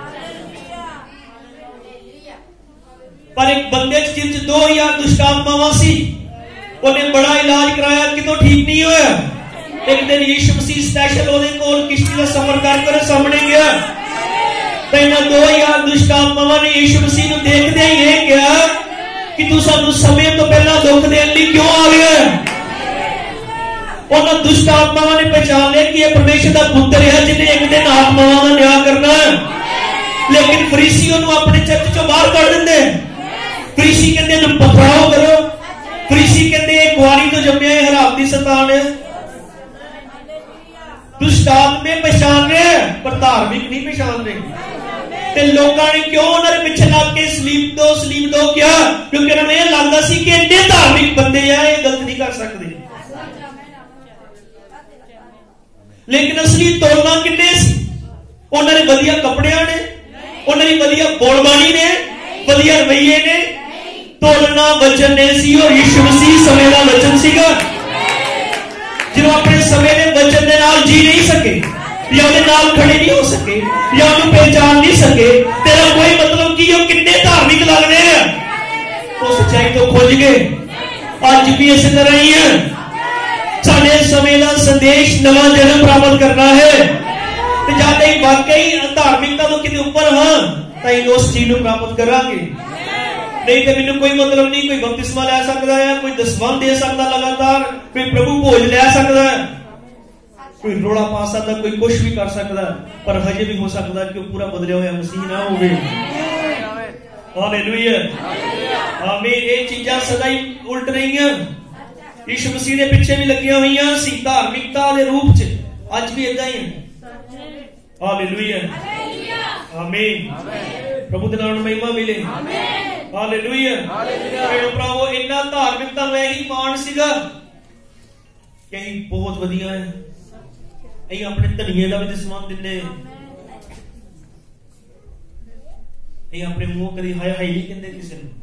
ਪਰ ਇੱਕ ਬੰਦੇ ਜਿਹਦੇ ਚ 2000 ਦੁਸ਼ਟ ਆਤਮਾਵਾਂ ਸੀ, ਉਹਨੇ ਬੜਾ ਇਲਾਜ ਕਰਾਇਆ, ਕਿਤੋਂ ਠੀਕ ਨਹੀਂ ਹੋਇਆ। ਇੱਕ ਦਿਨ ਯीशु मसीह स्पेशल ਉਹਦੇ ਕੋਲ ਕਿਸ਼ਤੀ ਦਾ ਸਫ਼ਰ ਕਰਕੇ ਸਾਹਮਣੇ ਗਿਆ ਤੇ ਇਹਨਾਂ 2000 ਦੁਸ਼ਟ ਆਤਮਾਵਾਂ ਨੇ ਯीशु मसीह ਨੂੰ ਦੇਖਦੇ ਹੀ ਇਹ ਕਿਹਾ ਕਿ ਤੂੰ ਸਾਨੂੰ ਸਮੇਂ ਤੋਂ ਪਹਿਲਾਂ ਦੁੱਖ ਦੇਣ ਲਈ ਕਿਉਂ ਆ ਗਿਆ। ਉਹਨਾਂ ਦੁਸ਼ਟ ਆਤਮਾਵਾਂ ਨੇ ਪਛਾਣ ਲਿਆ ਕਿ ਇਹ ਪਰਮੇਸ਼ਰ ਦਾ ਪੁੱਤਰ ਹੈ ਜਿਹਨੇ ਇੱਕ ਦਿਨ ਆਤਮਾਵਾਂ ਦਾ ਨਿਆਂ ਕਰਨਾ। ਲੇਕਿਨ ਫਰੀਸੀ ਉਹਨੂੰ ਆਪਣੇ ਚਰਚ ਚੋਂ ਬਾਹਰ ਕੱਢ ਦਿੰਦੇ। ਫਰੀਸੀ ਕਹਿੰਦੇ ਇਹਨੂੰ ਪਥਰਾਓ ਕਰੋ। ਫਰੀਸੀ ਕਹਿੰਦੇ ਇਹ ਕੁਆਰੀ ਤੋਂ ਜੰਮਿਆ ਹੈ, ਹਰਾਮ ਦੀ ਸੰਤਾਨ ਹੈ। दुष्ट आत्मे पहचान रहे हैं पर धार्मिक नहीं पहचान रहे। ते लोगों ने क्यों उन्होंने पीछे लग के सलीब दो क्या, क्योंकि उन्हें यह लगता सी कि इतने धार्मिक बंदे हैं ये गलत नहीं कर सकते। लेकिन असली तोड़ना किन्ने सी? उन्होंने वधिया कपड़ियां ने, उन्होंने वधिया बोलबाणी ने, वधिया रवैये ने। तोड़ना वचन ने सी और यीशु मसीह समय का वचन सीगा। जो अपने समय के वचन के नाल जी नहीं सके या उसके नाल खड़े नहीं हो सके या उन्हें पहचान नहीं सके, तेरा कोई मतलब कि वो कितने धार्मिक लग रहे हैं। तो सच्चाई तो खोज गए। आज भी इस तरह ही है। साढ़े समय का संदेश नवा जन्म प्राप्त करना है। तो जब तक वाकई धार्मिकता तो कितने ऊपर हाँ तो उस चीज को प्राप्त करांगे। नहीं तो मैंने कोई मतलब नहीं। कोई बपतिस्मा ले सकता है, कोई दसवंध दे सकता लगातार, कोई प्रभु भोज ले सकता है, कोई रोड़ा पा सकता, कोई कुछ भी कर सकता, पर हजे भी हो सकता कि पूरा बदलिया हुआ मसीह ना हो। हालेलुया आमीन। ये चीज़ां सदा ही उल्ट रही हैं। यीशु मसीह ने पिछे भी लगिया हुई सी धार्मिकता के रूप च, अज भी इदा ही है। हालेलुया आमीन। प्रभु के नाम महिमा मिले। हालेलुया प्रभु इन्ना धार्मिकता में ही मान सीगा कि बहुत वधिया है। अं अपने धनिए का भी दसमान दिने, अपने मुंह कभी हाय हाय नहीं कहते किसी ने।